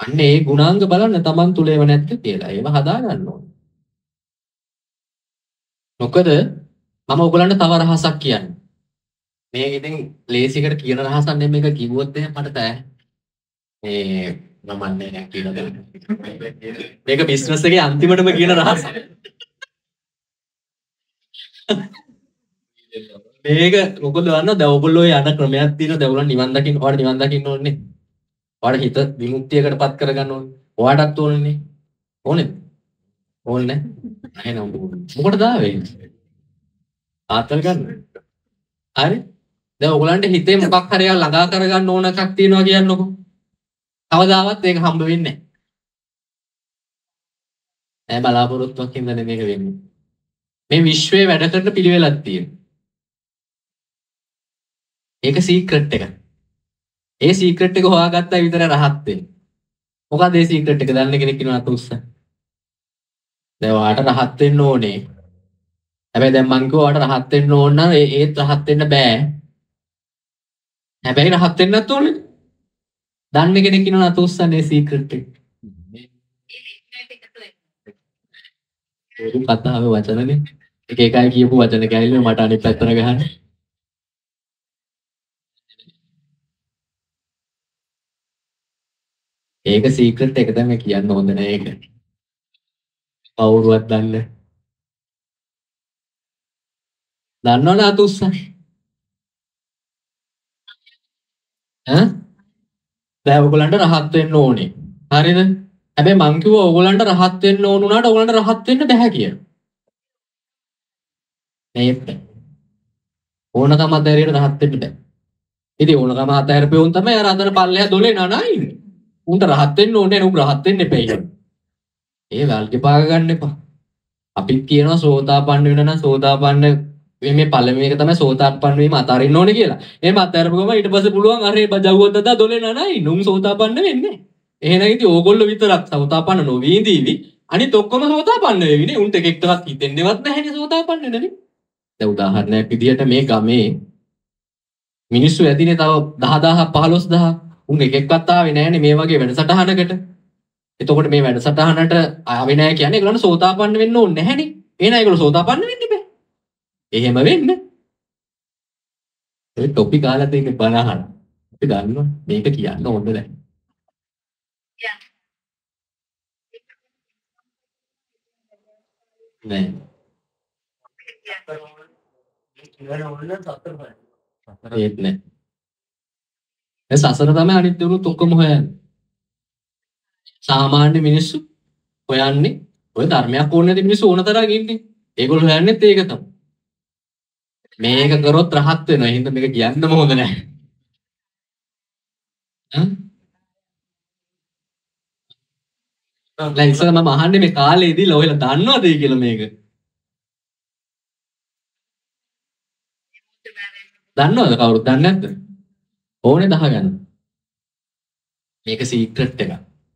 අන්න ඒ ගුණාංග බලන්න Taman තුල ඒව නැද්ද කියලා. ඒව හදා ගන්න ඕනේ. මොකද මම ඔයගලන්ට තව රහසක් කියන්නේ. මේක ඉතින් ලේසියකට කියන රහසක් නෙමෙයි මේක කිව්වොත් එහෙනම් මට බෑ. මේ මම නැහැ කියලා දෙන්න. මේක බිස්නස් එකේ අන්තිමටම කියන රහසක්. මේක මොකද දන්නවද? දැන් ඔයගොල්ලෝ යන ක්‍රමයක් තියෙනවා. දැන් ඔයගොල්ලෝ නිවන් දකින්න, ඔයාලා නිවන් දකින්න ඕනේ. ඔයාලා හිත විමුක්තියකටපත් කරගන්න ඕනේ. ඔයාටත් ඕනේ. ඕනේ. ඕනේ නැහැ. එහෙනම් මොකටද ආවේ? ආතල් ගන්න. හරි? දැන් ඔයගලන්ට හිතේ මොකක් හරි ළඟා කරගන්න ඕන එකක් තියෙනවා කියන්නකො. කවදාවත් ඒක හම්බ වෙන්නේ නැහැ. බලාපොරොත්තුවක් හින්දානේ මේක වෙන්නේ. මේ විශ්වයේ වැඩ කරන පිළිවෙලක් තියෙනවා. ඒක සීක්‍රට් එක. ඒ සීක්‍රට් එක හොයාගත්තා විතර රහත් වෙන්නේ. මොකද ඒ සීක්‍රට් එක දන්න කෙනෙක් ඉන්නවද උස්ස? දැන් ඔයාට රහත් වෙන්න ඕනේ. හැබැයි දැන් මං කිව්වා ඔයාට රහත් වෙන්න ඕන නම් ඒත් රහත් වෙන්න බෑ. හැබැයි රහත් වෙන්නත් ඕනේ. දන්න කෙනෙක් ඉන්නවද උස්සන්නේ සීක්‍රට් එක? ඒ කතාවේ වචනනේ. එක එකයි කියපු වචන කැලිලා මට අනිත් පැත්තට ගහන්න. ඒක සීක්‍රට් එක තමයි කියන්න හොඳ නෑ ඒක. කවුරුවත් දන්නේ. දන්නවද අතුස්සා? ඈ? දැන් ඔයගලන්ට රහත් වෙන්න ඕනේ. හරිද? හැබැයි මං කිව්වා ඔයගලන්ට රහත් වෙන්න ඕන උනාට ඔයගලන්ට රහත් වෙන්න බෑ කියලා. නේද? ඕනකම අතහැරියට රහත් වෙන්න බෑ. ඉතින් ඕනකම අතහැරපේ උන් තමයි අර අතන පල්ලෙහා දොලේ නනයිනේ. උන්ට රහත් වෙන්න ඕනේ නේ උන් රහත් වෙන්න එපා කියලා. ඒ වැල්ගේ පාග ගන්න එපා. අපිත් කියනවා සෝතාපන්න වෙන නම් සෝතාපන්න මේ පළවෙනි එක තමයි සෝතාපන්න වීම අතාරින්න ඕනේ කියලා. එහෙම අතාරපුවම ඊට පස්සේ පුළුවන් අර බජවුවත් දදා දොලේ නනයි නුම් සෝතාපන්න වෙන්නේ. එහෙනම් ඉතින් ඕගොල්ලෝ විතරක් සෝතාපන්න නොවී ඉඳීවි. අනිත් ඔක්කොම සෝතාපන්න වෙවිනේ. උන්ට එක එකටවත් හිතෙන්නේවත් නැහැනේ සෝතාපන්න වෙනනේ. දැන් උදාහරණයක් විදිහට මේ ගමේ මිනිස්සු ඇදිනේ තව 10000 15000 උන් එක එක්කත් ආවේ නැහැනේ මේ වගේ වැඩසටහනකට. එතකොට මේ වැඩසටහනට ආවේ නැහැ කියන්නේ ඒගොල්ලන් සෝතාපන්න වෙන්න ඕනේ නැහැනේ. එහෙනම් ඒගොල්ලෝ සෝතාපන්න වෙන්න බෑ. එහෙම වෙන්න. ඒ ටොපික් අහලා තියෙන්නේ බණ අහන්න. අපි දන්නවා මේක කියන්න හොඳ නැහැ. නෑ. ඒත් නෑ. ඒ සසර තමයි අනිත් උරුත් ඔක්කොම හොයන්නේ. සාමාන්‍ය මිනිස්සු හොයන්නේ ඔය ධර්මයක් ඕනේ නැති මිනිස්සු ඕන තරම් ඉන්නේ. ඒගොල්ලෝ හොයන්නේත් ඒක තමයි. මේක කරොත් රහත් වෙනවා. එහෙනම් මේක කියන්නම හොඳ නැහැ. දැන් ඉස්සර මම අහන්නේ මේ කාලේදී ඔයලා දන්නවද කියලා මේක? දන්නවද කවුරුත් දන්නේ නැද්ද? ඕනේ දහගන්න. මේක සීක්‍රට් එකක්.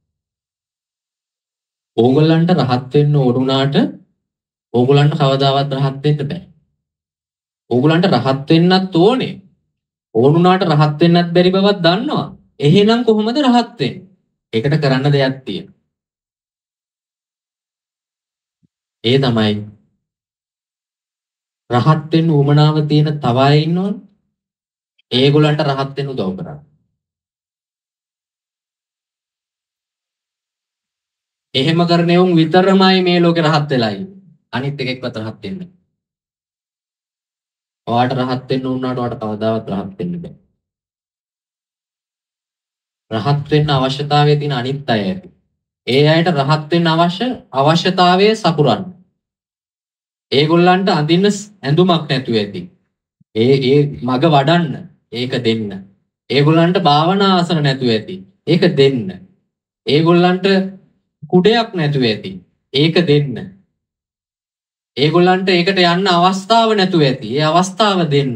ඕගොල්ලන්ට රහත් වෙන්න ඕනුනාට ඕගොල්ලන්ට කවදාවත් රහත් වෙන්න බෑ. ඕගොල්ලන්ට රහත් වෙන්නත් ඕනේ. ඕනුනාට රහත් වෙන්නත් බැරි බවක් දන්නවා. එහෙනම් කොහොමද රහත් වෙන්නේ? ඒකට කරන්න දෙයක් තියෙනවා. ඒ තමයි රහත් වෙන්න උවමනාව තියෙන තව අය ඉන්නවනේ. ඒගොල්ලන්ට රහත් වෙන්න උදව් කරන්න. එහෙම කරන්නේ උන් විතරමයි මේ ලෝකේ රහත් වෙලා ඉන්නේ. අනිත් එකෙක්වත් රහත් වෙන්නේ නැහැ. ඔයාට රහත් වෙන්න උනාට ඔයාට කවදාවත් රහත් වෙන්න බෑ. රහත් වෙන්න අවශ්‍යතාවයේ තියෙන අනිත් අය ඇති. ඒ අයට රහත් වෙන්න අවශ්‍යතාවයේ සපුරන්න. ඒගොල්ලන්ට අඳින්න ඇඳුමක් නැතුව ඇති. ඒ මග වඩන්න ඒක දෙන්න. ඒගොල්ලන්ට භාවනා ආසන නැතුව ඇති. ඒක දෙන්න. ඒගොල්ලන්ට කුඩයක් නැතුව ඇති. ඒක දෙන්න. ඒගොල්ලන්ට ඒකට යන්න අවස්ථාව නැතුව ඇති. ඒ අවස්ථාව දෙන්න.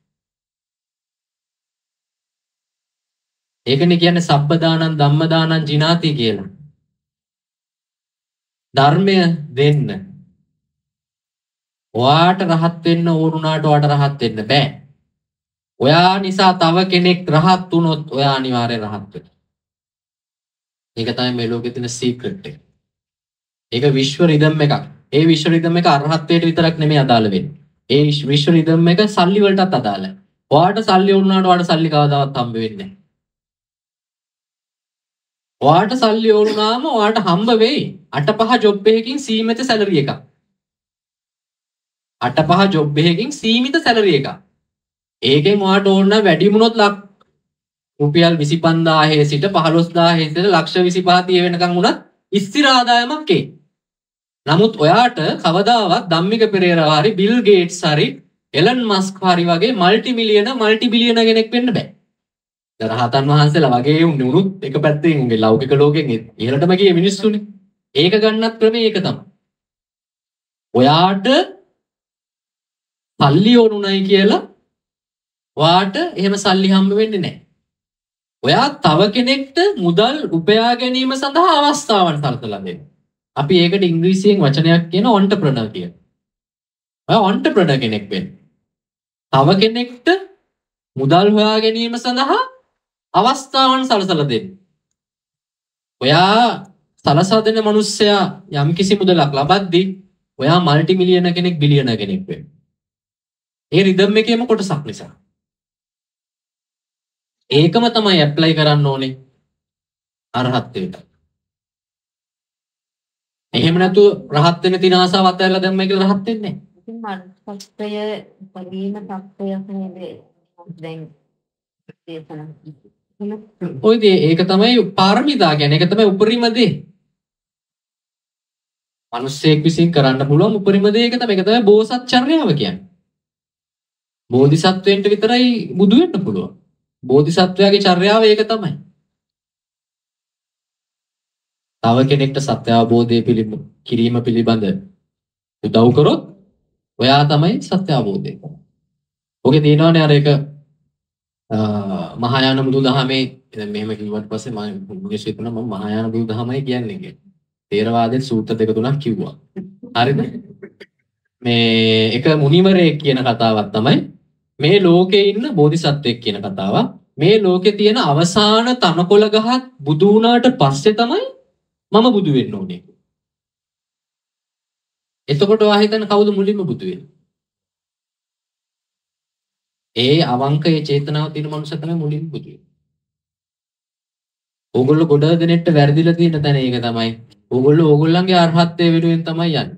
ඒකනේ කියන්නේ සබ්බ දානං ධම්ම දානං ජිනාති කියලා. ධර්මය දෙන්න. ඔයාට රහත් වෙන්න ඕනුනාට ඔයාට රහත් වෙන්න බෑ. ඔයා නිසා තව කෙනෙක් රහත් වුණොත් ඔයා අනිවාර්යෙන් රහත් වෙනවා. ඒක තමයි මේ ලෝකේ තියෙන සීක්‍රට් එක. ඒක විශ්ව රිද්ම් එකක්. ඒ විශ්ව රිද්ම් එක අරහත්ත්වයට විතරක් නෙමෙයි අදාළ වෙන්නේ. ඒ විශ්ව රිද්ම් එක සල්ලි වලටත් අදාළයි. ඔයාට සල්ලි වුණාට ඔයාට සල්ලි කවදාවත් හම්බ වෙන්නේ නැහැ. ඔයාට සල්ලි වුණාම ඔයාට හම්බ වෙයි 8-5 ජොබ් එකකින් සීමිත සැලරි එකක්. 8-5 ජොබ් එකකින් සීමිත සැලරි එකක්. ඒකෙන් ඔයාට ඕන නම් වැඩි වුණොත් රුපියල් 25000 සිට 15000 සිට ලක්ෂ 25 30 වෙනකන් වුණත් ස්ථිර ආදායමක් එයි. නමුත් ඔයාට කවදාවත් ධම්මික පෙරේරා හරි බිල් ගේට්ස් හරි එලන් මස්ක් හරි වගේ මල්ටි බිලියන කෙනෙක් වෙන්න බෑ. රහතන් වහන්සේලා වගේ උනුත් එක පැත්තෙන් උගේ ලෞකික ලෝකෙන් ඉහළටම ගිය මිනිස්සුනේ. ඒක ගන්නත් ක්‍රමය ඒක තමයි. ඔයාට සල්ලි ඕනුණයි කියලා ඔයාට එහෙම සල්ලි හම්බ වෙන්නේ නැහැ. ඔයා තව කෙනෙක්ට මුදල් උපයා ගැනීම සඳහා අවස්ථාවන් සලසලා දෙන්න. අපි ඒකට ඉංග්‍රීසියෙන් වචනයක් කියන ඔන්ටර්ප්‍රනර් කියන. ඔයා ඔන්ටර්ප්‍රනර් කෙනෙක් වෙන්න. තව කෙනෙක්ට මුදල් හොයා ගැනීම සඳහා අවස්ථාවන් සලසලා දෙන්න. ඔයා සලසා දෙන මිනිස්සයා යම්කිසි මුදලක් ලබද්දී ඔයා මල්ටි මිලියන කෙනෙක් බිලියන කෙනෙක් වෙන්න. ඒ රිද්ම් එකේම කොටසක් නිසා. ඒකම තමයි ඇප්ලයි කරන්න ඕනේ අරහත්ත්වයට. එහෙම නැතුව රහත් වෙන තින ආසාව අතහැරලා දැම්මයි කියලා රහත් වෙන්නේ නැහැ. ඉතින් මනසත්වය පරිම තත්වයක් නේද දැන් දේශනා. ඔය ඒක තමයි පාරමිතා කියන්නේ. ඒක තමයි උපරිම දේ. මිනිස්සෙක් විසින් කරන්න පුළුවන් උපරිම දේ ඒක තමයි. ඒක තමයි බෝසත් චර්යාව කියන්නේ. බෝධිසත්වයන්ට විතරයි බුදු වෙන්න පුළුවන්. බෝධිසත්වයාගේ චර්යාව ඒක තමයි. තව කෙනෙක්ට සත්‍ය අවබෝධය කිරීම පිළිබඳ උදව් කරොත් ඔයා තමයි සත්‍ය අවබෝධය කරන්නේ. ඔගේ තියෙනවනේ අර එක මහායාන බුදුදහමේ දැන් මෙහෙම කිව්වට පස්සේ මම මිනිස්සු හිතනවා මම මහායාන බුදුදහමයි කියන්නේ කියලා. තේරවාදයේ සූත්‍ර දෙක තුනක් කිව්වා. හරිද? මේ එක මුනිවරයෙක් කියන කතාවක් තමයි මේ ලෝකේ ඉන්න බෝධිසත්වෙක් කියන කතාවක්. මේ ලෝකේ තියෙන අවසාන තනකොළ ගහක් බුදු වුණාට පස්සේ තමයි මම බුදු වෙන්න ඕනේ. එතකොට ඔයා හිතන කවුද මුලින්ම බුදු වෙන්නේ? ඒ අවංක ඒ චේතනාව තියෙන මනුස්සය තමයි මුලින්ම බුදු වෙන්නේ. ඕගොල්ලෝ ගොඩ දෙනෙක්ට වැරදිලා තියෙන තැන ඒක තමයි. ඕගොල්ලෝ ඕගොල්ලන්ගේ අරහත්ත්වයේ වෙනුවෙන් තමයි යන්නේ.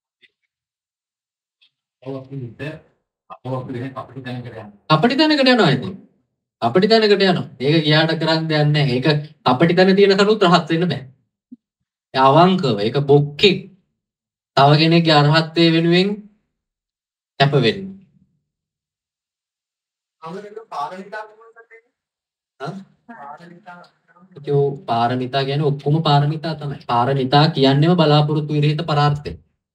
අපිට දැනකට යනවා ඉතින්. අපිට දැනකට යනවා. ඒක ගියාට කරන්න දෙයක් නැහැ. ඒක අපිට දැන තියෙන කරුත් රහත් වෙන්න බෑ. ඒ අවංකව ඒක බොක්කේ තව කෙනෙක්ගේ අරහත්ත්වයේ වෙනුවෙන් කැප වෙන්න. පාරමිතා කියන්නේ ඔක්කොම පාරමිතා තමයි. පාරමිතා කියන්නේම බලාපොරොත්තු විරහිත පරාර්ථය.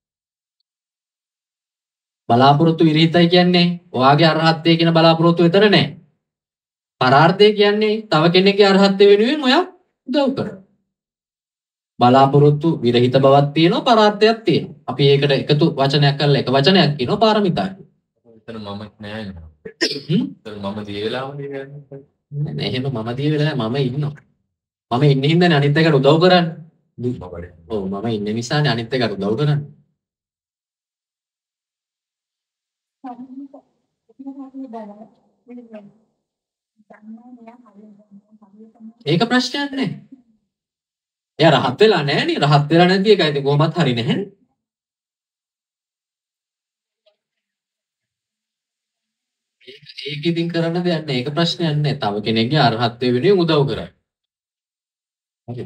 බලාපොරොත්තු විරහිතයි කියන්නේ ඔයාගේ අරහත්ත්වයේ කියන බලාපොරොත්තු විතර නෑ. පරාර්ථය කියන්නේ තව කෙනෙක්ගේ අරහත්ත්වය වෙනුවෙන් ඔයා උදව් කරනවා. බලාපොරොත්තු විරහිත බවක් තියෙනවා පරාර්ථයක් තියෙනවා. අපි ඒකට එකතු වචනයක් කරලා එක වචනයක් කියනවා පාරමිතා. එතන මම නෑ නේද? මම දිය වෙලාවනේ කියන්නේ. නෑ එහෙම මම දිය වෙලා මම ඉන්නවා. මම ඉන්නේ හින්දානේ අනිත් එකට උදව් කරන්නේ. ඔව් මම ඉන්නේ නිසානේ අනිත් එකට උදව් කරන්නේ. ඒක ප්‍රශ්නයක් නෑ. එයා රහත් වෙලා නෑනේ. රහත් වෙලා නැති එකයි ඉතින් කොහොමත් හරි නැහැනේ. ඒක ඉතින් කරන්න දෙයක් නෑ. ඒක ප්‍රශ්නයක් නෑ. තව කෙනෙක්ගේ අරහත්ත්වයේ වෙනුවෙන් උදව් කරන්න. හරි.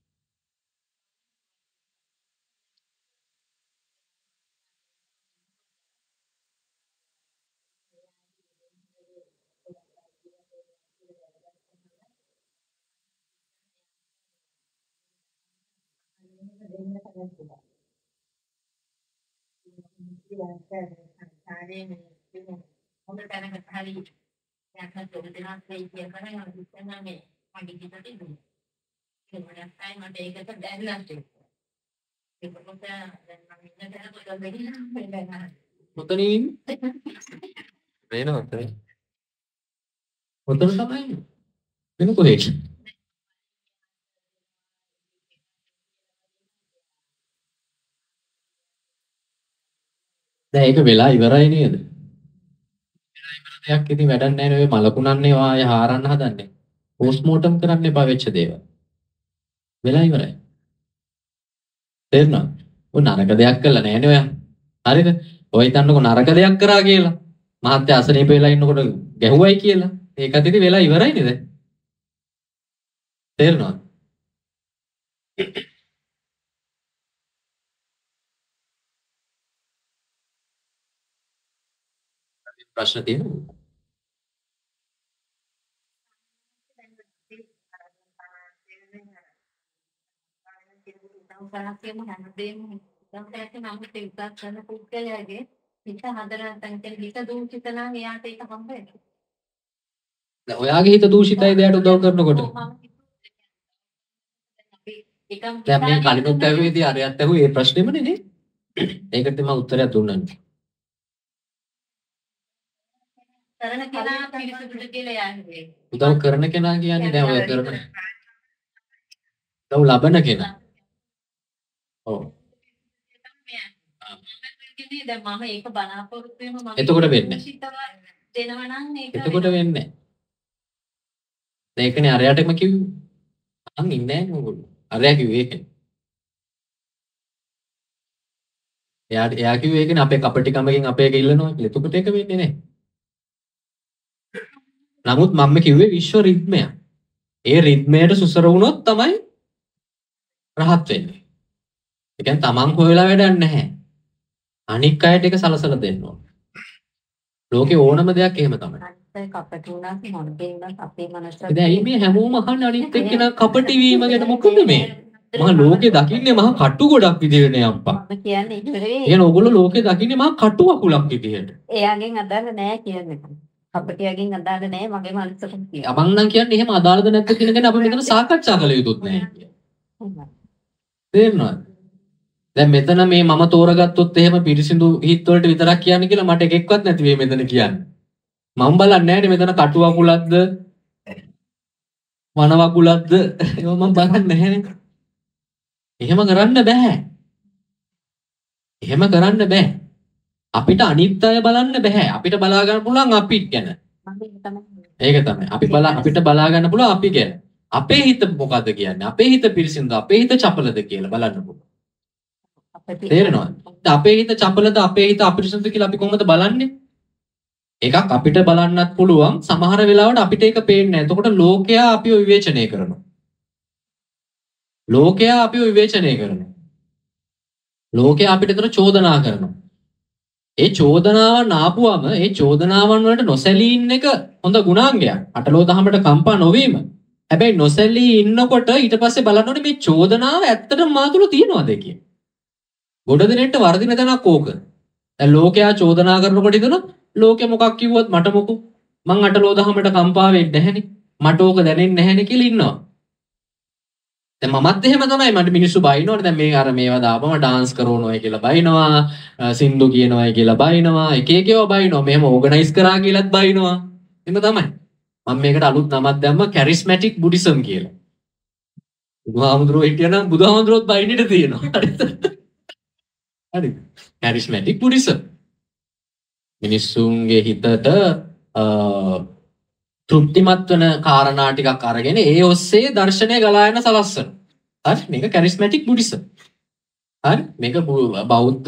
හොඳ තැනකට හරි යන්න දෙයක් වෙයි කියලා නම් හිතන්නේ මගේ හිතේ තිබුණේ. ඒ වගේ මට ඒකට දැනලා තියෙනවා. ඒකකොට දැන් මම ඉන්න තැන පොඩ්ඩක් දෙන්න මොතනින් වෙනවද? මොතන තමයි වෙන කොහෙද? දැන් ඒක වෙලා ඉවරයි නේද? දෙයක් ඉතින් වැඩක් නැහැ නේ ඔය මලකුණන්නේ ආය හාරන්න හදන්නේ. පෝස්ට්මෝටම් කරන්න එපා වෙච්ච දේවල්. වෙලා ඉවරයි. තේරුණාද? ඔය නරක දෙයක් කළා නෑනේ ඔයා. හරිද? ඔය හිතන්නකො නරක දෙයක් කරා කියලා. මහත්ය අසනීප වෙලා ඉන්නකොට ගැහුවයි කියලා. ඒකත් ඉතින් වෙලා ඉවරයි නේද? තේරුණාද? ප්‍රශ්න තියෙනවද? සංසාරයේම හැමදේම සංසාරයේ නම් තේරුම් ගන්න පුද්ගලයාගේ හිත හදලා තනිකර හිත දූෂිත නම් එයාට ඒක හම්බ වෙනවා. දැන් ඔයාගේ හිත දූෂිතයි දෙයට උදව් කරනකොට. දැන් මේ කලිනුත් ඇහුවේදී අරයත් ඇහුවේ ඒ ප්‍රශ්නේමනේ නේ. ඒකට මම උත්තරයක් දුන්නානේ. කරන කෙනා පිරිසුදුද කියලා යන්නේ. උදව් කරන කෙනා කියන්නේ දැන් ඔය කරන උදව් ලබන කෙනා. ඔව්. දැන් මම ඒක බලාපොරොත්තු වෙන මම එතකොට වෙන්නේ. දෙනවා නම් ඒක එතකොට වෙන්නේ. දැන් ඒකනේ අරයටම කිව්වේ. අන් ඉන්නේ නැහැ නෝගොල්ලෝ. අරයා කිව්වේ ඒකනේ. එයා කිව්වේ ඒකනේ අපේ කපටිකමකින් අපේ එක ඉල්ලනවා කියලා. එතකොට ඒක වෙන්නේ නැහැ. නමුත් මම කිව්වේ විශ්ව රිද්මය. ඒ රිද්මයට සුසර වුණොත් තමයි රහත් වෙන්නේ. ඒ කියන්නේ තමන් හොයලා වැඩක් නැහැ. අනික් අයට ඒක සලසලා දෙන්න ඕන. ලෝකේ ඕනම දෙයක් එහෙම තමයි. කපට උනත් මොනකේ උනත් අපේ මනස දැන් ඇයි මේ හැමෝම අහන්නේ අනිත් එක්කෙනා කපටි වීම ගැන මොකද මේ? මහා ලෝකේ දකින්නේ මහා කටු ගොඩක් විදිහටනේ අම්පා. මම කියන්නේ ඒක නෙවෙයි. එහෙනම් ඕගොල්ලෝ ලෝකේ දකින්නේ මහා කටු අකුලක් විදිහට. එයාගෙන් අදාළ නෑ කියන්නේ. කපටියාගෙන් අදාළ නෑ මගේ මනසට කියන්නේ. මං නම් කියන්නේ එහෙම අදාළද නැද්ද කියන ගැන අපි මෙතන සාකච්ඡා කළ යුතුත් නැහැ. තේරෙනවද? දැන් මෙතන මේ මම තෝරගත්තොත් එහෙම පිරිසිදු හිත් වලට විතරක් කියන්නේ කියලා මට එකෙක්වත් නැති වෙයි මෙතන කියන්නේ. මම බලන්නේ නැහැ නේ මෙතන කටු අකුලක්ද වන වකුලක්ද ඒව මම බලන්නේ නැහැ නේ. එහෙම කරන්න බෑ. එහෙම කරන්න බෑ. අපිට අනිත් අය බලන්න බෑ. අපිට බලා ගන්න පුළුවන් අපිට ගැන. ඒක තමයි. අපිට බලා ගන්න පුළුවන් අපි ගැන. අපේ හිත මොකද්ද කියන්නේ? අපේ හිත පිරිසිදුද? අපේ හිත චපලද කියලා බලන්න පුළුවන්. තේරෙනවද? අපේ හිත චපලද? අපේ හිත අපිරිසිදුද කියලා අපි කොහොමද බලන්නේ? එකක් අපිට බලන්නත් පුළුවන්. සමහර වෙලාවට අපිට ඒක පේන්නේ නැහැ. එතකොට ලෝකයා අපිව විවේචනය කරනවා. ලෝකයා අපිව විවේචනය කරනවා. ලෝකයා අපිට ඒතර චෝදනා කරනවා. ඒ චෝදනාවන් ආපුවම ඒ චෝදනාවන් වලට නොසැලී ඉන්න එක හොඳ ගුණාංගයක්. අටලෝ දහමට කම්පා නොවීම. හැබැයි නොසැලී ඉන්නකොට ඊට පස්සේ බලන්න ඕනේ මේ චෝදනාව ඇත්තටම මා තුළ තියනවාද කියලා. ගොඩ දෙනෙක්ට වර්ධින තැනක් ඕක. දැන් ලෝකයා චෝදනා කරනකොට හිතන ලෝකෙ මොකක් කිව්වොත් මට මොකු මං අටලෝ දහමට කම්පා වෙන්නේ නැහැනේ. මට ඕක දැනෙන්නේ නැහැනේ කියලා ඉන්නවා. දැන් මමත් එහෙම තමයි මට මිනිස්සු බයිනවනේ දැන් මේ අර මේවා දාපම ඩාන්ස් කරනවායි කියලා බයිනවා සින්දු කියනවායි කියලා බයිනවා එක එක ඒවා බයිනවා මෙහෙම ඕගනයිස් කරා කියලාත් බයිනවා එහෙම තමයි මම මේකට අලුත් නමක් දැම්ම කැරිස්මැටික් බුද්දිසම් කියලා බුදුහාමුදුරුවෝ හිටියනම් බුදුහාමුදුරුවෝත් බයින්නට තියෙනවා හරිද කැරිස්මැටික් බුද්දිසම් මිනිස්සුන්ගේ හිතට තෘප්තිමත් වෙන කාරණා ටිකක් අරගෙන ඒ ඔස්සේ දර්ශනය ගලා යන සලස්සන. හරි මේක කැරිස්මැටික් බුද්දිසම්. හරි මේක බෞද්ධ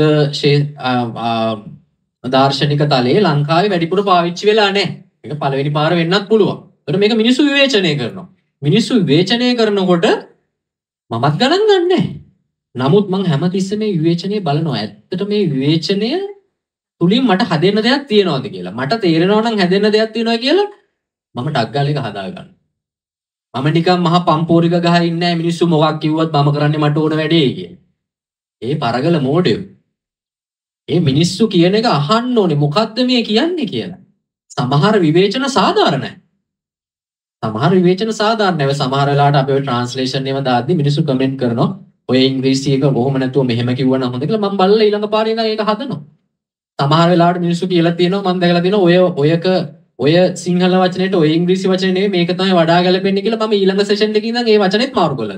දාර්ශනික තලයේ ලංකාවේ වැඩිපුර පාවිච්චි වෙලා නැහැ. මේක පළවෙනි පාර වෙන්නත් පුළුවන්. ඒකට මේක මිනිස්සු විවේචනය කරනවා. මිනිස්සු විවේචනය කරනකොට මමත් ගණන් ගන්නෑ. නමුත් මං හැමතිස්සෙම මේ විවේචනය බලනවා. ඇත්තට මේ විවේචනය තුලින් මට හදෙන්න දෙයක් තියෙනවද කියලා. මට තේරෙනවා නම් හැදෙන්න දෙයක් තියෙනවා කියලා මම ටක් ගාලා එක හදා ගන්න. මම නිකන් මහා පම්පෝරික ගහ ඉන්නේ නැහැ මිනිස්සු මොකක් කිව්වත් මම කරන්නේ මට ඕන වැඩේ කියලා. ඒ පරගල මෝඩයෝ. ඒ මිනිස්සු කියන එක අහන්න ඕනේ මොකද්ද මේ කියන්නේ කියලා. සමහර විවේචන සාධාරණයි. සමහර විවේචන සාධාරණයි. සමහර වෙලාවට අපි ඔය ට්‍රාන්ස්ලේෂන් එකම දාද්දි මිනිස්සු කමෙන්ට් කරනවා ඔය ඉංග්‍රීසි එක කොහොම නැතුව මෙහෙම කිව්වනම් හොඳ කියලා මම බලලා ඊළඟ පාරේ ඉඳන් ඒක හදනවා. සමහර වෙලාවට මිනිස්සු කියලා තියෙනවා මම දැකලා තියෙනවා ඔය සිංහල වචනේට ඔය ඉංග්‍රීසි වචනේ නෙවෙයි මේක තමයි වඩා ගැලපෙන්නේ කියලා මම ඊළඟ සෙෂන් එකේ ඉඳන් ඒ වචනේත් මාරු කරලා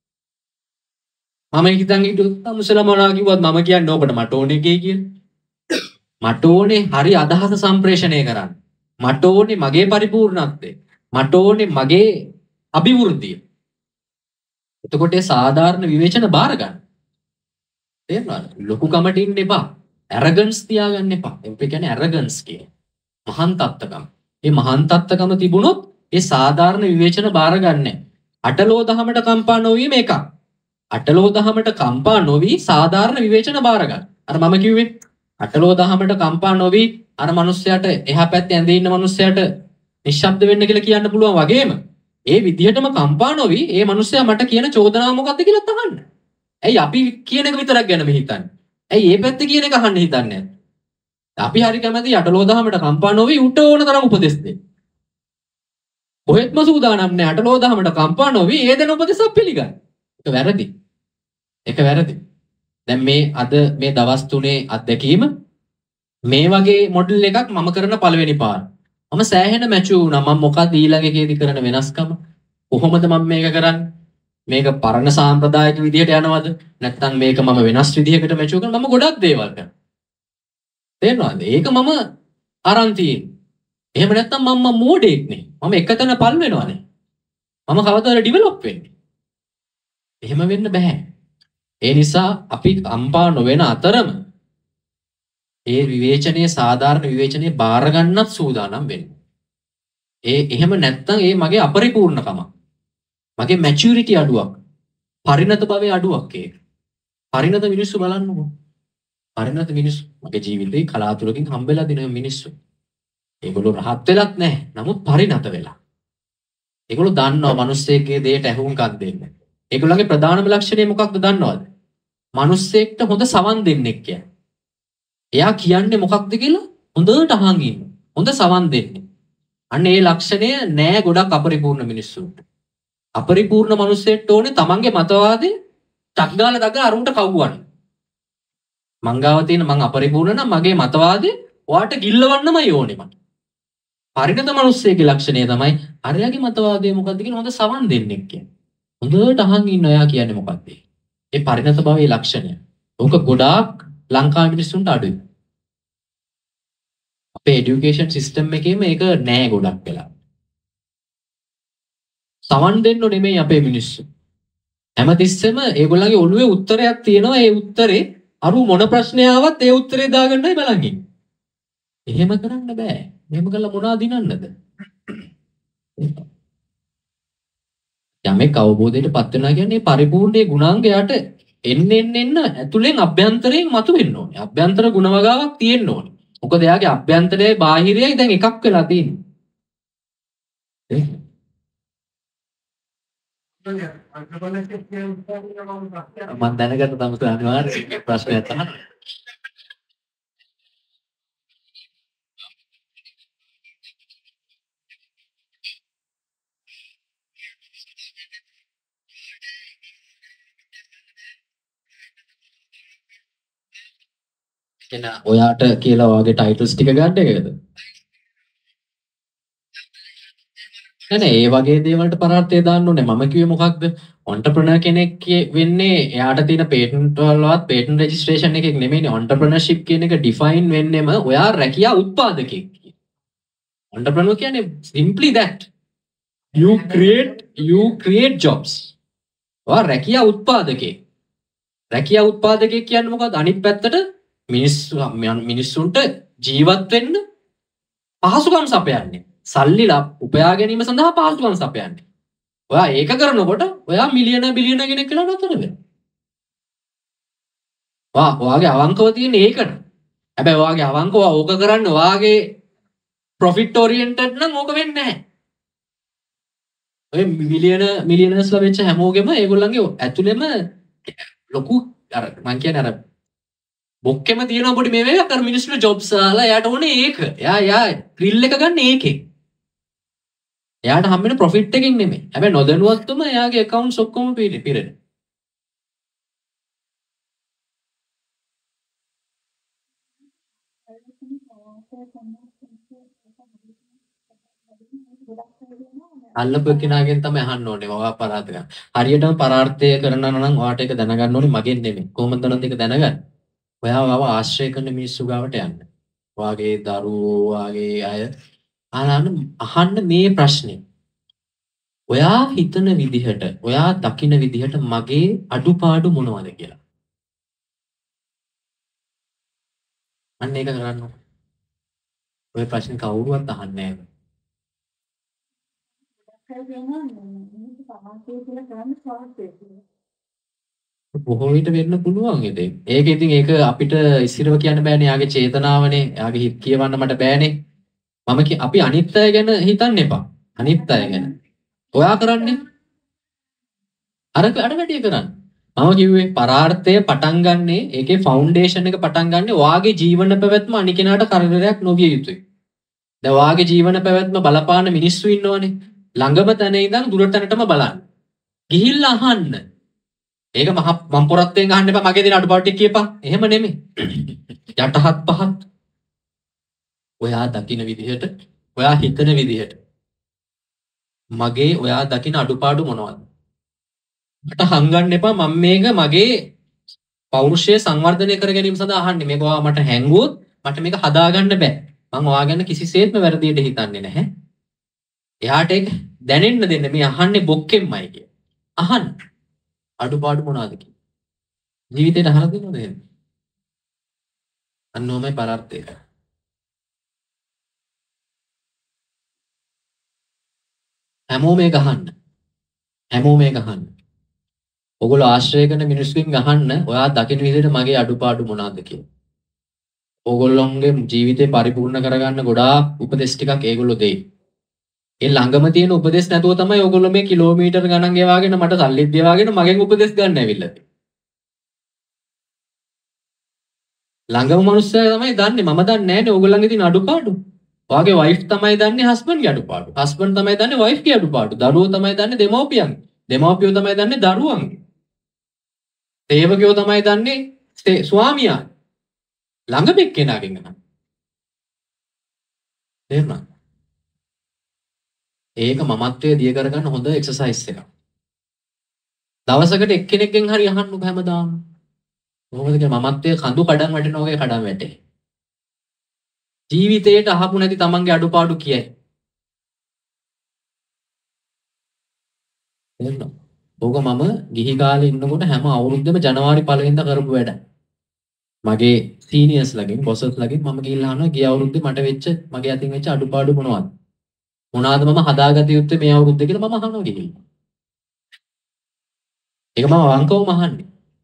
තියෙනවා. මම හිතන් හිටියොත් මුසලා මොනවා කිව්වත් මම කියන්නේ ඕකට මට ඕනේ එකේ කියලා. මට ඕනේ හරි අදහස සම්ප්‍රේෂණය කරන්න. මට ඕනේ මගේ පරිපූර්ණත්වය. මට ඕනේ මගේ අභිවෘද්ධිය. එතකොට ඒ සාධාරණ විවේචන බාර ගන්න. තේරුණාද? ලොකුකමට ඉන්න එපා. ඇරගන්ස් තියාගන්න එපා. ඒක කියන්නේ ඇරගන්ස් කියන්නේ මහාන් තත්ත්වකම. මේ මහාන් තත්ත්වකම තිබුණොත් ඒ සාධාරණ විවේචන බාර ගන්නෑ. අටලෝ දහමට කම්පා නොවීම එකක්. අටලෝ දහමට කම්පා නොවි සාධාරණ විවේචන බාර ගන්න. අර මම කිව්වේ අටලෝ දහමට කම්පා නොවි අර මිනිස්සයාට එහා පැත්තේ ඇඳේ ඉන්න මිනිස්සයාට නිශ්ශබ්ද වෙන්න කියලා කියන්න පුළුවන් වගේම ඒ විදිහටම කම්පා නොවි ඒ මිනිස්සයා මට කියන චෝදනාව මොකක්ද කියලා අහන්න. ඇයි අපි කියන එක විතරක් ගැනම හිතන්නේ? ඇයි ඒ පැත්තේ කියන එක අහන්න හිතන්නේ? අපි හරි කැමති අටලෝ දහමට කම්පා නොවි උට ඕන තරම් උපදෙස් දෙන්න. කොහෙත්ම සූදානම් නැහැ අටලෝ දහමට කම්පා නොවි ඒ දෙන උපදෙසක් පිළිගන්න. ඒක වැරදි. ඒක වැරදි. දැන් මේ අද මේ දවස් තුනේ අත්දැකීම මේ වගේ මොඩල් එකක් මම කරන පළවෙනි පාර. මම සෑහෙන මැචුර් වුණා. මම මොකක්ද ඊළඟ එකේදී කරන වෙනස්කම? කොහොමද මම මේක කරන්නේ? මේක පරණ සාම්ප්‍රදායික විදිහට යනවද? නැත්නම් මේක මම වෙනස් විදිහකට මැචුර් කරන මම ගොඩක් දේවල් කරනවා. තේරෙනවද? ඒක මම අරන් තියෙන්නේ. එහෙම නැත්නම් මම මෝඩෙක් නේ. මම එකතැන පල් වෙනවනේ. මම කවදාද ඩිවෙලොප් වෙන්නේ? එහෙම වෙන්න බෑ. ඒ නිසා අපි කම්පා නොවන අතරම ඒ විවේචනයේ සාධාරණ විවේචනයේ බාර ගන්නත් සූදානම් වෙන්න. එහෙම නැත්නම් ඒ මගේ අපරිපූර්ණකම. මගේ මැචියුරිටි අඩුවක්. පරිණත භවයේ අඩුවක් ඒක. පරිණත මිනිස්සු බලන්නකො. පරිණත මිනිස්සු මගේ ජීවිතේ කලාතුරකින් හම්බෙලා දින මිනිස්සු. ඒගොල්ලෝ රහත් වෙලත් නැහැ. නමුත් පරිණත වෙලා. ඒගොල්ලෝ දන්නවා මිනිස්සෙක්ගේ දෙයට ඇහුම්කන් දෙන්න. ඒගොල්ලන්ගේ ප්‍රධානම ලක්ෂණය මොකක්ද දන්නවද? මිනිස්සෙක්ට හොඳ සවන් දෙන්නෙක් කියන්නේ. එයා කියන්නේ මොකක්ද කියලා හොඳට අහන් ඉන්න. හොඳ සවන් දෙන්නේ. අන්න ඒ ලක්ෂණය නෑ ගොඩක් අපරිපූර්ණ මිනිස්සුන්ට. අපරිපූර්ණ මිනිස්සෙක්ට ඕනේ තමන්ගේ මතවාදේ ටක් ගාලා දග අරුන්ට කවුවන්න. මං ගාව තියෙන මං අපරිපූර්ණ නම් මගේ මතවාදේ ඔයාට ගිල්ලවන්නමයි ඕනේ මට. පරිණත මිනිස්සෙගේ ලක්ෂණය තමයි අරයාගේ මතවාදය මොකක්ද කියලා හොඳ සවන් දෙන්නෙක් කියන්නේ. හොඳට අහන් ඉන්න ඔයා කියන්නේ මොකක්ද? ඒ පරිණත භවයේ ලක්ෂණය. ඕක ගොඩාක් ලංකාවේ මිනිස්සුන්ට අඩුයි. අපේ এডুকেෂන් සිස්ටම් එකේම ඒක නෑ ගොඩක් වෙලා. සවන් දෙන්න නෙමෙයි අපේ මිනිස්සු. හැමතිස්සෙම ඒගොල්ලන්ගේ ඔළුවේ උත්තරයක් තියෙනවා. ඒ උත්තරේ අරු මොන ප්‍රශ්නය ආවත් ඒ උත්තරේ දාගන්නයි බලන් ඉන්නේ. එහෙම කරන්න බෑ. මෙහෙම කළා මොනවද දිනන්නද? යමෙක් අවබෝධයට පත් වෙනවා කියන්නේ පරිපූර්ණයේ ගුණාංගයට එන්න ඇතුලෙන් අභ්‍යන්තරයෙන් මතුවෙන්න ඕනේ. අභ්‍යන්තර ගුණ වගාවක් තියෙන්න ඕනේ. මොකද එයාගේ අභ්‍යන්තරයයි බාහිරයයි දැන් එකක් වෙලා තියෙන්නේ. මම දැනගත්ත තමයි අනිවාර්ය ප්‍රශ්නයක් අහන්න. එන ඔයාට කියලා ඔයාගේ ටයිටල්ස් ටික ගන්න එකද? නෑ ඒ වගේ දේවල්ට පරාර්ථය දාන්න ඕනේ. මම කිව්වේ මොකක්ද? ඔන්ටර්ප්‍රෙනර් කෙනෙක් වෙන්නේ එයාට තියෙන පේටන්ට් වලවත් පේටන්ට් රෙජිස්ට්‍රේෂන් එකක් නෙමෙයිනේ. ඔන්ටර්ප්‍රෙනර්ෂිප් කියන එක ඩිෆයින් වෙන්නෙම ඔයා රැකියා උත්පාදකෙක්. ඔන්ටර්ප්‍රෙනර් කියන්නේ simply that. You create jobs. ඔයා රැකියා උත්පාදකෙක්. රැකියා උත්පාදකෙක් කියන්නේ මොකක්ද? අනිත් පැත්තට මිනිස්සුන්ට ජීවත් වෙන්න පහසුකම් සපයන්නේ. සල්ලි උපයා ගැනීම සඳහා පහසුකම් සපයන්නේ. ඔයා ඒක කරනකොට ඔයා මිලියන බිලියන කෙනෙක් කියලා නතර වෙනවා. ඔයාගේ අවංකව තියෙන ඒකට. හැබැයි ඔයාගේ අවංකව ඕක කරන්න ඔයාගේ ප්‍රොෆිට් ඔරියන්ටඩ් නම් ඕක වෙන්නේ නැහැ. ඔය මිලියනර්ස්ලා වෙච්ච හැමෝගෙම ඒගොල්ලන්ගේ ඇතුළෙම ලොකු අර මං කියන්නේ අර බොක්කෙම තියෙනවා පොඩි මේ වේගයක් අර මිනිස්සුන්ට ජොබ්ස් ආලා එයාට ඕනේ ඒක. එයා ත්‍රිල් එක ගන්න ඒකෙන්. එයාට හම්බෙන ප්‍රොෆිට් එකකින් නෙමෙයි. හැබැයි නොදැනුවත්වම එයාගේ accounts ඔක්කොම පිරෙන. අල්ලපු කෙනාගෙන් තමයි අහන්න ඕනේ ඔයා පරාර්ථ ගන්න. හරියටම පරාර්ථය කරනවා නම් ඔයාට ඒක දැනගන්න ඕනේ මගෙන් නෙමෙයි. කොහොමද දන්නවද ඒක දැනගන්නේ? ඔයාව ආශ්‍රය කරන මිනිස්සු ගාවට යන්න. වාගේ දරුවෝ වාගේ අය අහන්න මේ ප්‍රශ්නේ. ඔයා හිතන විදිහට, ඔයා දකින විදිහට මගේ අඩුපාඩු මොනවද කියලා. අන්න ඒක කරන්න. ඔය ප්‍රශ්නේ කවුරුවත් අහන්නේ නැහැ. බොහෝ විට වෙන්න පුළුවන් ඉතින්. ඒක ඉතින් ඒක අපිට ඉස්සිරව කියන්න බෑනේ. යාගේ චේතනාවනේ. යාගේ හිත කියවන්න මට බෑනේ. අපි අනිත් අය ගැන හිතන්න එපා. අනිත් අය ගැන. ඔයා කරන්නේ අර වැඩේ කරන්න. මම කිව්වේ පරාර්ථය පටන් ගන්නේ ඒකේ ෆවුන්ඩේෂන් එක පටන් ගන්නේ ඔයාගේ ජීවන පැවැත්ම අනිකෙනාට කරදරයක් නොවිය යුතුයි. දැන් ඔයාගේ ජීවන පැවැත්ම බලපාන මිනිස්සු ඉන්නවනේ. ළඟම තැන ඉඳන් දුර තැනටම බලන්න. ගිහිල්ලා අහන්න. ඒක මම පොරත්තෙන් අහන්න එපා මගේ දෙන අඩුපාඩු ටික කියපන්. එහෙම නෙමෙයි. යටහත් පහත්. ඔයා දකින විදිහට, ඔයා හිතන විදිහට මගේ ඔයා දකින අඩුපාඩු මොනවද? මට හංගන්න එපා මම මේක මගේ පෞරුෂය සංවර්ධනය කර ගැනීම සඳහා අහන්නේ. මේක ඔයා මට හැංගුවොත් මට මේක හදාගන්න බෑ. මම ඔයා ගැන කිසිසේත්ම වැරදියට හිතන්නේ නැහැ. එයාට ඒක දැනෙන්න දෙන්න මේ අහන්නේ බොක්කෙම්මයි කිය. අහන්න. අඩුපාඩු මොනවද කියලා. ජීවිතේට අහලා දෙනවද එහෙම? අන්නෝමයි පරාර්ථය. හැමෝම මේක අහන්න. හැමෝම මේක අහන්න. ඔයගොල්ලෝ ආශ්‍රය කරන මිනිස්සුන්ගෙන් අහන්න ඔයා දකින විදිහට මගේ අඩුපාඩු මොනවද කියලා. ඕගොල්ලොන්ගේ ජීවිතේ පරිපූර්ණ කරගන්න ගොඩාක් උපදෙස් ටිකක් ඒගොල්ලෝ දෙයි. ඒ ළඟම තියෙන උපදෙස් නැතුව තමයි ඕගොල්ලෝ මේ කිලෝමීටර් ගණන් ගෙවාගෙන මට සල්ලිත් ගෙවාගෙන මගෙන් උපදෙස් ගන්න ඇවිල්ලා තියෙන්නේ. ළඟම මිනිස්සයා තමයි දන්නේ මම දන්නේ නැහැනේ ඕගොල්ලන්ගේ තියෙන අඩුපාඩු. ඔයාගේ වයිෆ් තමයි දන්නේ හස්බන්ඩ්ගේ අඩුපාඩු. හස්බන්ඩ් තමයි දන්නේ වයිෆ්ගේ අඩුපාඩු. දරුවෝ තමයි දන්නේ දෙමව්පියන්ගේ. දෙමව්පියෝ තමයි දන්නේ දරුවන්ගේ. සේවකයෝ තමයි දන්නේ ස්වාමියා. ළඟම එක්කෙනාගෙන් අහන්න. තේරුණා? ඒක මමත්වයේ දිය කරගන්න හොඳ එක්සර්සයිස් එකක්. දවසකට එක්කෙනෙක්ගෙන් හරි අහන්නකො හැමදාම. කොහොමද කියලා මමත්වයේ කඳු කඩන් වැටෙනවා වගේ කඩන් වැටේ. ජීවිතේට අහපු නැති තමන්ගේ අඩුපාඩු කියයි. තේරුණා? ඕක මම ගිහි කාලේ ඉන්නකොට හැම අවුරුද්දම ජනවාරි 1 වෙනිදා කරපු වැඩ. මගේ සීනියර්ස් ලගෙන් බොසස් ලගෙන් මම ගිහිල්ලා අහනවා ගිය අවුරුද්දේ මට වෙච්ච මගේ අතින් වෙච්ච අඩුපාඩු මොනවද? මොනවාද මම හදාගත යුත්තේ මේ අවුරුද්දේ කියලා මම අහනවා ගිහිල්ලා. ඒක මම වංකවම අහන්නේ.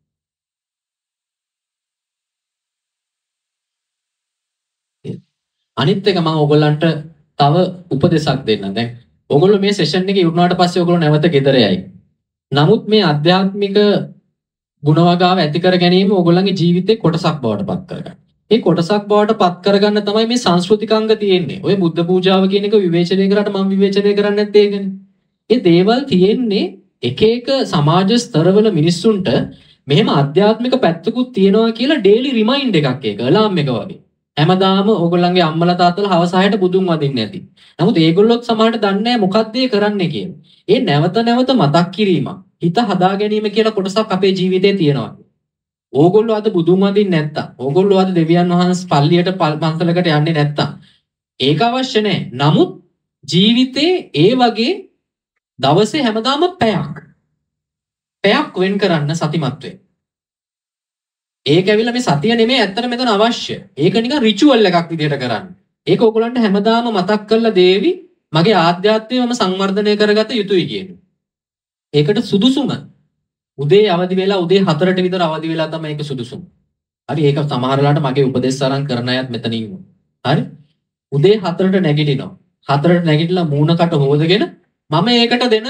අනිත් එක මම ඕගොල්ලන්ට තව උපදේශක් දෙන්නම්. දැන් ඕගොල්ලෝ මේ සෙෂන් එකේ ඉවරනාට පස්සේ ඕගොල්ලෝ නැවත ගෙදර යයි. නමුත් මේ ආධ්‍යාත්මික ගුණවගාව ඇති කර ගැනීම ඕගොල්ලන්ගේ ජීවිතේ කොටසක් බවට පත් කරගන්න. මේ කොටසක් බවට පත් කරගන්න තමයි මේ සංස්කෘතිකාංග තියෙන්නේ. ඔය බුද්ධ පූජාව කියන එක විවේචනය කරාට මම විවේචනය කරන්නේ නැත්තේ ඒකනේ. මේ දේවල් තියෙන්නේ එක එක සමාජ ස්තරවල මිනිස්සුන්ට මෙහෙම ආධ්‍යාත්මික පැත්තකුත් තියෙනවා කියලා ඩේලි රිමයින්ඩ් එකක් ඒක අලාම් එක වගේ. හැමදාම ඕගොල්ලන්ගේ අම්මලා තාත්තලා හවස 6ට බුදුන් වදින්න ඇති. නමුත් ඒගොල්ලොත් සමහරට දන්නේ නැහැ මොකක්ද ඒ කරන්නේ කියලා. ඒ නැවත නැවත මතක් කිරීම, හිත හදා ගැනීම කියලා කොටසක් අපේ ජීවිතේ තියෙනවා. ඕගොල්ලෝ අද බුදුන් වදින්නේ නැත්තම්, ඕගොල්ලෝ අද දෙවියන් වහන්සේ පල්ලියට පන්සලකට යන්නේ නැත්තම් ඒක අවශ්‍ය නැහැ. නමුත් ජීවිතේ ඒ වගේ දවසේ හැමදාම පැයක් වෙන් කරන්න සතිමත් වෙන්න. ඒක ඇවිල්ලා මේ සතිය නෙමෙයි ඇත්තට මෙතන අවශ්‍ය. ඒක නිකන් රිචුවල් එකක් විදිහට කරන්න. ඒක ඕගොල්ලන්ට හැමදාම මතක් කරලා දේවි මගේ ආධ්‍යාත්මය මම සංවර්ධනය කරගත යුතුයි කියන්නේ. ඒකට සුදුසුම උදේ අවදි වෙලා උදේ 4ට විතර අවදි වෙලා තමයි ඒක සුදුසුම. හරි ඒක සමහරලාට මගේ උපදේශ අරන් කරන අයත් මෙතන ඉන්නවා. හරි? උදේ 4ට නැගිටිනවා. 4ට නැගිටලා මූණකට හොදගෙන මම ඒකට දෙන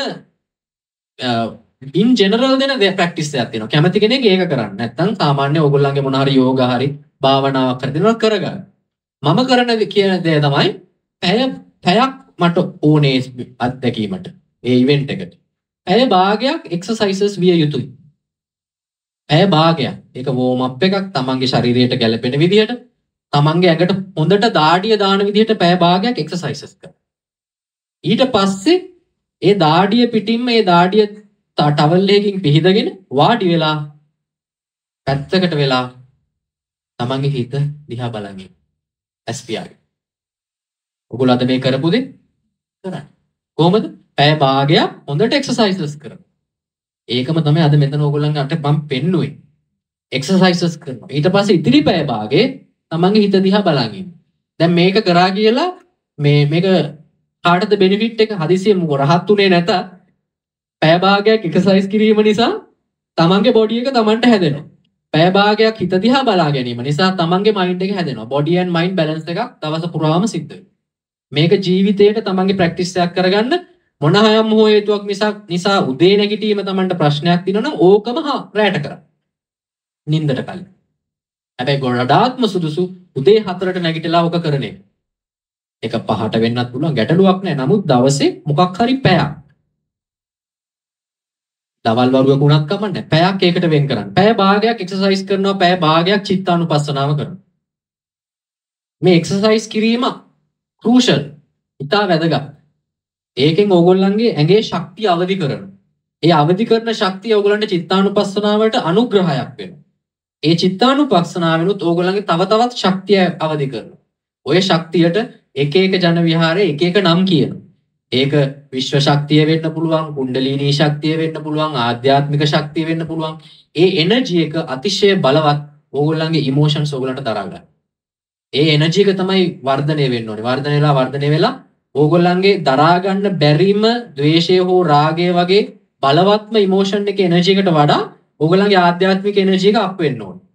in general දෙන ප්‍රැක්ටිස් එකක් තියෙනවා. කැමති කෙනෙක් ඒක කරන්න. නැත්නම් සාමාන්‍ය ඕගොල්ලන්ගේ මොන හරි යෝගා හරි භාවනාවක් කරදිනවා කරගන්න. මම කරන කියන දේ තමයි පැයක් මට ඕනේ අත්දැකීමට. ඒ ඉවෙන්ට් එකට. පැය භාගයක් එක්සර්සයිසස් විය යුතුයි. පැය භාගයක්. ඒක වෝම් අප් එකක් තමන්ගේ ශරීරයට ගැලපෙන විදිහට, තමන්ගේ ඇඟට හොඳට දාඩිය දාන විදිහට පැය භාගයක් එක්සර්සයිසස් කරන්න. ඊට පස්සේ ඒ දාඩිය පිටින්ම ඒ දාඩිය ටවල් එකකින් පිහිදගෙන වාඩි වෙලා පැත්තකට වෙලා තමන්ගේ හිත දිහා බලන්න. ඇස් පියාගෙන. ඔයගොල්ලෝ අද මේ කරපු දේ කරන්නේ. කොහොමද? පැය භාගයක් හොඳට එක්සර්සයිසස් කරනවා. ඒකම තමයි අද මෙතන ඕගොල්ලන්ට මම පෙන්නුවේ. එක්සර්සයිසස් කරනවා. ඊට පස්සේ ඉතිරි පැය භාගේ තමන්ගේ හිත දිහා බලන් ඉන්න. දැන් මේක කරා කියලා මේක කාටද බෙනිෆිට් එක? හදිසියෙම රහත් උනේ නැත. පැය භාගයක් එක්සර්සයිස් කිරීම නිසා තමන්ගේ බොඩි එක තමන්ට හැදෙනවා. පැය භාගයක් හිත දිහා බලා ගැනීම නිසා තමන්ගේ මයින්ඩ් එක හැදෙනවා. බොඩි ඇන්ඩ් මයින්ඩ් බැලන්ස් එකක් දවස පුරාම සිද්ධ වෙනවා. මේක ජීවිතේට තමන්ගේ ප්‍රැක්ටිස් එකක් කරගන්න මොන හයම් හෝ හේතුවක් නිසා උදේ නැගිටීම තමන්ට ප්‍රශ්නයක් තියෙනවා නම් ඕකම රැට කරන්න. නින්දට කලින්. හැබැයි ගොඩාක්ම සුදුසු උදේ 4ට නැගිටලා ඔක කරන එක. ඒක 5ට වෙන්නත් පුළුවන් ගැටලුවක් නැහැ. නමුත් දවසේ මොකක් හරි පැයක්. දවල් වරුවක උනත් කමන්නේ. පැයක් ඒකට වෙන් කරන්න. පැය භාගයක් එක්සර්සයිස් කරනවා, පැය භාගයක් චිත්තානුපස්සනාව කරනවා. මේ එක්සර්සයිස් කිරීම ක්‍රූෂල්. ඉතා වැදගත්. ඒකෙන් ඕගොල්ලන්ගේ ඇඟේ ශක්තිය අවදි කරනවා. ඒ අවදි කරන ශක්තිය ඕගොල්ලන්ට චිත්තානුපස්සනාවට අනුග්‍රහයක් වෙනවා. ඒ චිත්තානුපස්සනාවෙනුත් ඕගොල්ලන්ගේ තව තවත් ශක්තිය අවදි කරනවා. ඔය ශක්තියට එක එක ජන විහාරයේ එක එක නම් කියනවා. ඒක විශ්ව ශක්තිය වෙන්න පුළුවන්, කුණ්ඩලිනී ශක්තිය වෙන්න පුළුවන්, ආධ්‍යාත්මික ශක්තිය වෙන්න පුළුවන්. ඒ එනර්ජි එක අතිශය බලවත් ඕගොල්ලන්ගේ ඉමෝෂන්ස් ඕගොල්ලන්ට දරා ගන්න. ඒ එනර්ජි එක තමයි වර්ධනය වෙන්න ඕනේ. වර්ධනය වෙලා ඕගොල්ලන්ගේ දරා ගන්න බැරිම ද්වේෂය හෝ රාගය වගේ බලවත්ම ඉමෝෂන් එක එනර්ජි එකට වඩා ඕගොල්ලන්ගේ ආධ්‍යාත්මික එනර්ජි එක අප් වෙන්න ඕනේ.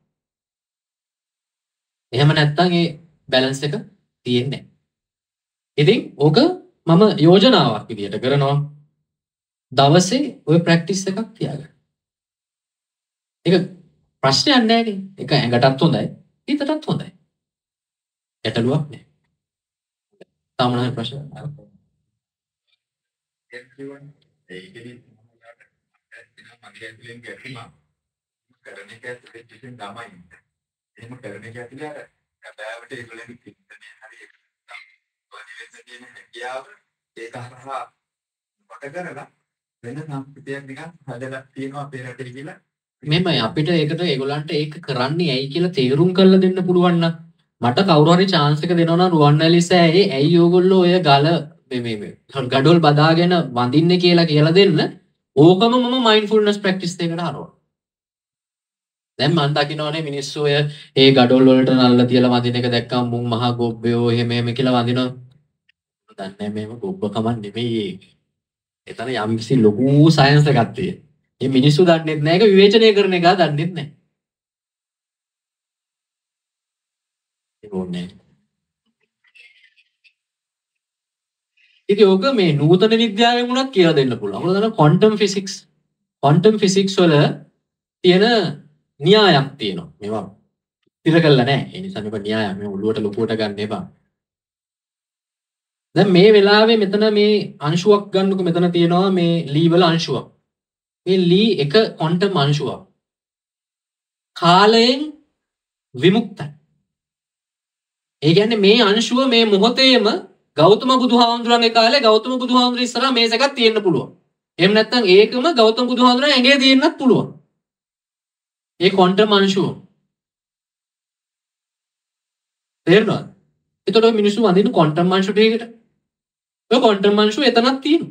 එහෙම නැත්නම් ඒ බැලන්ස් එක තියෙන්නේ නැහැ. ඉතින් ඕක මම යෝජනාවක් විදියට කරනවා. දවසේ ওই ප්‍රැක්ටිස් එකක් තියාගන්න. ඒක ප්‍රශ්නයක් නෑ නේ. ඒක ඇඟටත් හොඳයි, හිතටත් හොඳයි. ගැටලුවක් නෑ. තාම නැහැ ප්‍රශ්න. ඒකෙදි මගේ ඇතුලෙන් ගැටීම කරන එක ඇතුලේ තිබෙන ළමයි. එහෙම කරන එක ඇතුලේ අර කතාවට ඒගොල්ලන්ගේ චින්තනය හරි ඒක තියෙන හැකියාව ඒක හරහා වට කරලා වෙන සංස්කෘතියක් නිකන් හදලා තියෙනවා අපේ රටේ කියලා. මෙහෙමයි අපිට ඒකට ඒගොල්ලන්ට ඒක කරන්නේ ඇයි කියලා තේරුම් කරලා දෙන්න පුළුවන් නම් මට කවුරු හරි chance එක දෙනවා නම් රුවන්වැලි සෑයේ ඇයි ඕගොල්ලෝ ඔය ගල මේ ගඩොල් බදාගෙන වඳින්නේ කියලා දෙන්න. ඕකම මම mindfulness practice එකකට හරවනවා. දැන් මම දකින්නෝනේ මිනිස්සු ඔය ඒ ගඩොල් වලට නල්ල තියලා වඳින එක දැක්කම මුන් මහා ගොබ්බයෝ එහෙම කියලා වඳිනවා. දන්නේ මේව ගොබ්බ කමක් නෙමෙයි. එතන යම්කිසි ලොකු සයන්ස් එකක් තියෙනවා. මේ මිනිස්සු දන්නේ නැහැ. ඒක විවේචනය කරන එක දන්නේ නැහැ. ඒක ඕනේ. ඉතින් ඕක මේ නූතන විද්‍යාවෙන් උනත් කියලා දෙන්න පුළුවන්. මොකද දන්න ක්වොන්ටම් ෆිසික්ස්. ක්වොන්ටම් ෆිසික්ස් වල තියෙන න්‍යායක් තියෙනවා. මේවා ඉතිර කළා නැහැ. ඒ නිසා මේක න්‍යායක්. මේ ඔළුවට ලොකුවට ගන්න එපා. දැන් මේ වෙලාවේ මෙතන මේ අංශුවක් ගන්නකො මෙතන තියෙනවා මේ ලී වල අංශුවක්. මේ ලී එක ක්වොන්ටම් අංශුවක්. කාලයෙන් විමුක්තයි. ඒ කියන්නේ මේ අංශුව මේ මොහොතේම ගෞතම බුදුහාමුදුරන්ගේ කාලේ ගෞතම බුදුහාමුදුර ඉස්සරහා මේස එකක් තියෙන්න පුළුවන්. එහෙම නැත්නම් ඒකම ගෞතම බුදුහාමුදුරන් ඇඟේ තියෙන්නත් පුළුවන්. ඒ ක්වොන්ටම් අංශුව. තේරෙනවද? එතකොට ඔය මිනිස්සු වඳින ක්වොන්ටම් අංශු දෙයකට. ඔය ක්වොන්ටම් අංශුව එතනක් තියෙනවා.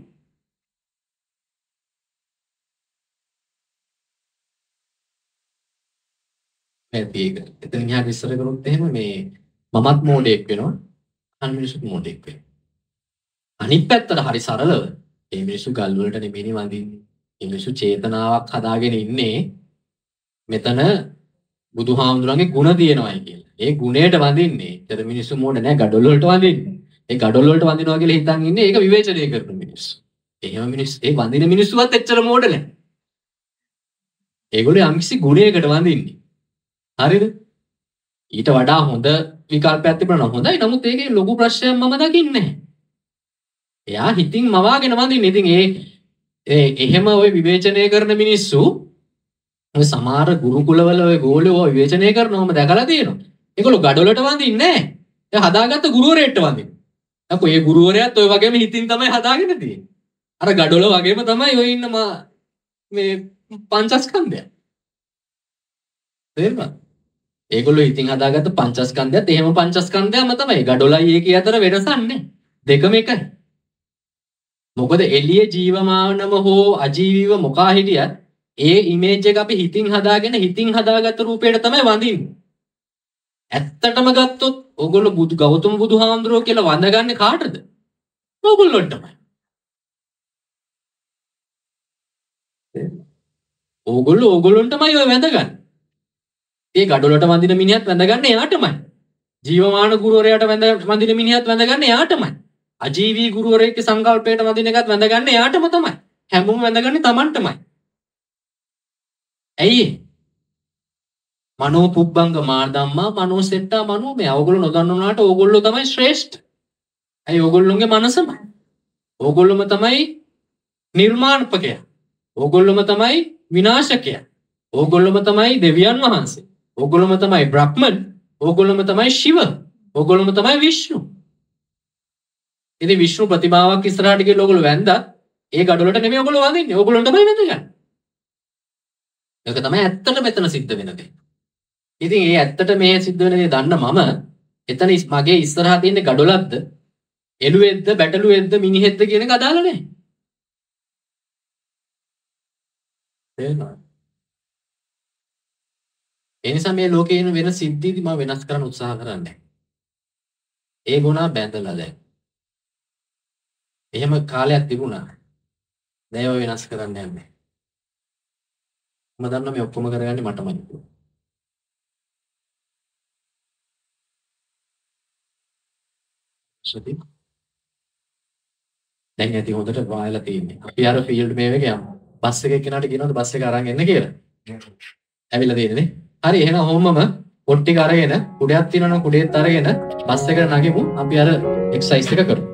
මේක එතන ගියා විස්තර කරොත් එහෙම මේ මමත් මෝඩෙක් වෙනවා. අනිත් මිනිස්සුත් මෝඩෙක් වෙනවා. අනිත් පැත්තට හරි සරලව මේ මිනිස්සු ගල් වලට නෙමෙයි වඳින්නේ. මේ මිනිස්සු චේතනාවක් හදාගෙන ඉන්නේ මෙතන බුදුහාමුදුරන්ගේ ගුණ තියෙනවායි කියලා. ඒ ගුණයට වඳින්නේ. ඒතර මිනිස්සු මෝඩ නෑ ගඩොල් වලට වඳින්නේ. ඒ ගඩොල් වලට වඳිනවා කියලා හිතන් ඉන්නේ ඒක විවේචනය කරන මිනිස්සු. එහෙම මිනිස්සු ඒ වඳින මිනිස්සුවත් එච්චර මෝඩ නෑ. ඒගොල්ලෝ යම්කිසි ගුණයකට වඳින්නේ. හරිද? ඊට වඩා හොඳ විකල්පයක් තිබුණා නම් හොඳයි. නමුත් ඒකේ ලොකු ප්‍රශ්නයක් මම දකින්නේ නැහැ. එයා හිතින් මවාගෙන වඳින්නේ. ඉතින් එහෙම ওই විවේචනය කරන මිනිස්සු ඔය සමහර ගුරුකුලවල ඔය ගෝලෝ විවේචනය කරනවම දැකලා තියෙනවා. ඒගොල්ලෝ ගඩොලට වඳින්නේ නැහැ. ඒ හදාගත්ත ගුරුවරයෙක්ට වඳින්නේ. නැත්නම් ඒ ගුරුවරයාත් ඔය වගේම හිතින් තමයි හදාගෙන තියෙන්නේ. අර ගඩොල වගේම තමයි ඔය ඉන්න මේ පංචස්කන්ධය. තේරුණාද? ඒගොල්ලෝ හිතින් හදාගත්ත පංචස්කන්ධයත් එහෙම පංචස්කන්ධයක්ම තමයි. ගඩොලයි ඒකේ අතර වෙනසක් නැහැ. දෙකම එකයි. මොකද එළියේ ජීවමානව හෝ අජීවීව මොකා හිටියත් ඒ ඉමේජ් එක අපි හිතින් හදාගෙන හිතින් හදාගත්ත රූපයට තමයි වඳින්නේ. ඇත්තටම ගත්තොත් ඕගොල්ලෝ ගෞතම බුදුහාමුදුරුවෝ කියලා වඳගන්නේ කාටද? ඕගොල්ලොන්ටමයි. ඕගොල්ලොන්ටමයි ඔය වැඳගන්නේ. ඒ ගඩොලට වඳින මිනිහත් වැඳගන්නේ එයාටමයි. ජීවමාන ගුරුවරයාට වඳින මිනිහත් වැඳගන්නේ එයාටමයි. අජීවී ගුරුවරයෙක්ගේ සංකල්පයට වඳින එකත් වැඳගන්නේ එයාටම තමයි. හැමෝම වැඳගන්නේ Tamanටමයි. ඇයි? මනෝ පුබ්බංග මාර්ධම්මා මනෝ සෙට්ටා මනෝමය. ඕගොල්ලෝ නොදන්නුනාට ඕගොල්ලෝ තමයි ශ්‍රේෂ්ඨ. ඇයි ඕගොල්ලෝගේ මනසමයි. ඕගොල්ලෝම තමයි නිර්මාණපකයා. ඕගොල්ලෝම තමයි විනාශකයා. ඕගොල්ලෝම තමයි දෙවියන් වහන්සේ. ඕගොල්ලෝම තමයි බ්‍රහ්මන්. ඕගොල්ලෝම තමයි ශිව. ඕගොල්ලෝම තමයි විෂ්ණු. ඉතින් විෂ්ණු ප්‍රතිමාවක් ඉස්සරහට ගිහලා ඕගොල්ලෝ වැන්දත් ඒ ගඩොලට නෙමෙයි ඕගොල්ලෝ වඳින්නේ. ඕගොල්ලොන්ට තමයි වැඳගන්නේ. ඒක තමයි ඇත්තට මෙතන සිද්ධ වෙන දේ. ඉතින් ඒ ඇත්තට මේ සිද්ධ වෙන දේ දන්න මම එතන මගේ ඉස්සරහා තියෙන ගඩොලක්ද එළුවෙක්ද බැටළුවෙක්ද මිනිහෙක්ද කියන එක අදාළ නැහැ. තේරෙනවද? ඒ නිසා මේ ලෝකේ ඉන්න වෙන සිද්ධිදි මම වෙනස් කරන්න උත්සාහ කරන්නේ. ඒ ගුණා බැඳලා දැන්. එහෙම කාලයක් තිබුණා. දැන් ඒව වෙනස් කරන්න යන්නේ. මම දන්නවා මේ ඔක්කොම කරගන්නේ මටමයි. සති දැන් ඇති හොඳට වායලා තියෙන්නේ. අපි අර ෆීල්ඩ් මේව එක යමු. බස් එකේ කෙනාට කියනවද බස් එක අරන් එන්න කියලා? ඇවිල්ලා තියෙන්නේ නේ. හරි එහෙනම් ඔහොමම පොට් ටික අරගෙන කුඩයක් තියෙනවා නම් කුඩේත් අරගෙන බස් එකට නගිමු. අපි අර එක්සර්සයිස් එක කරමු.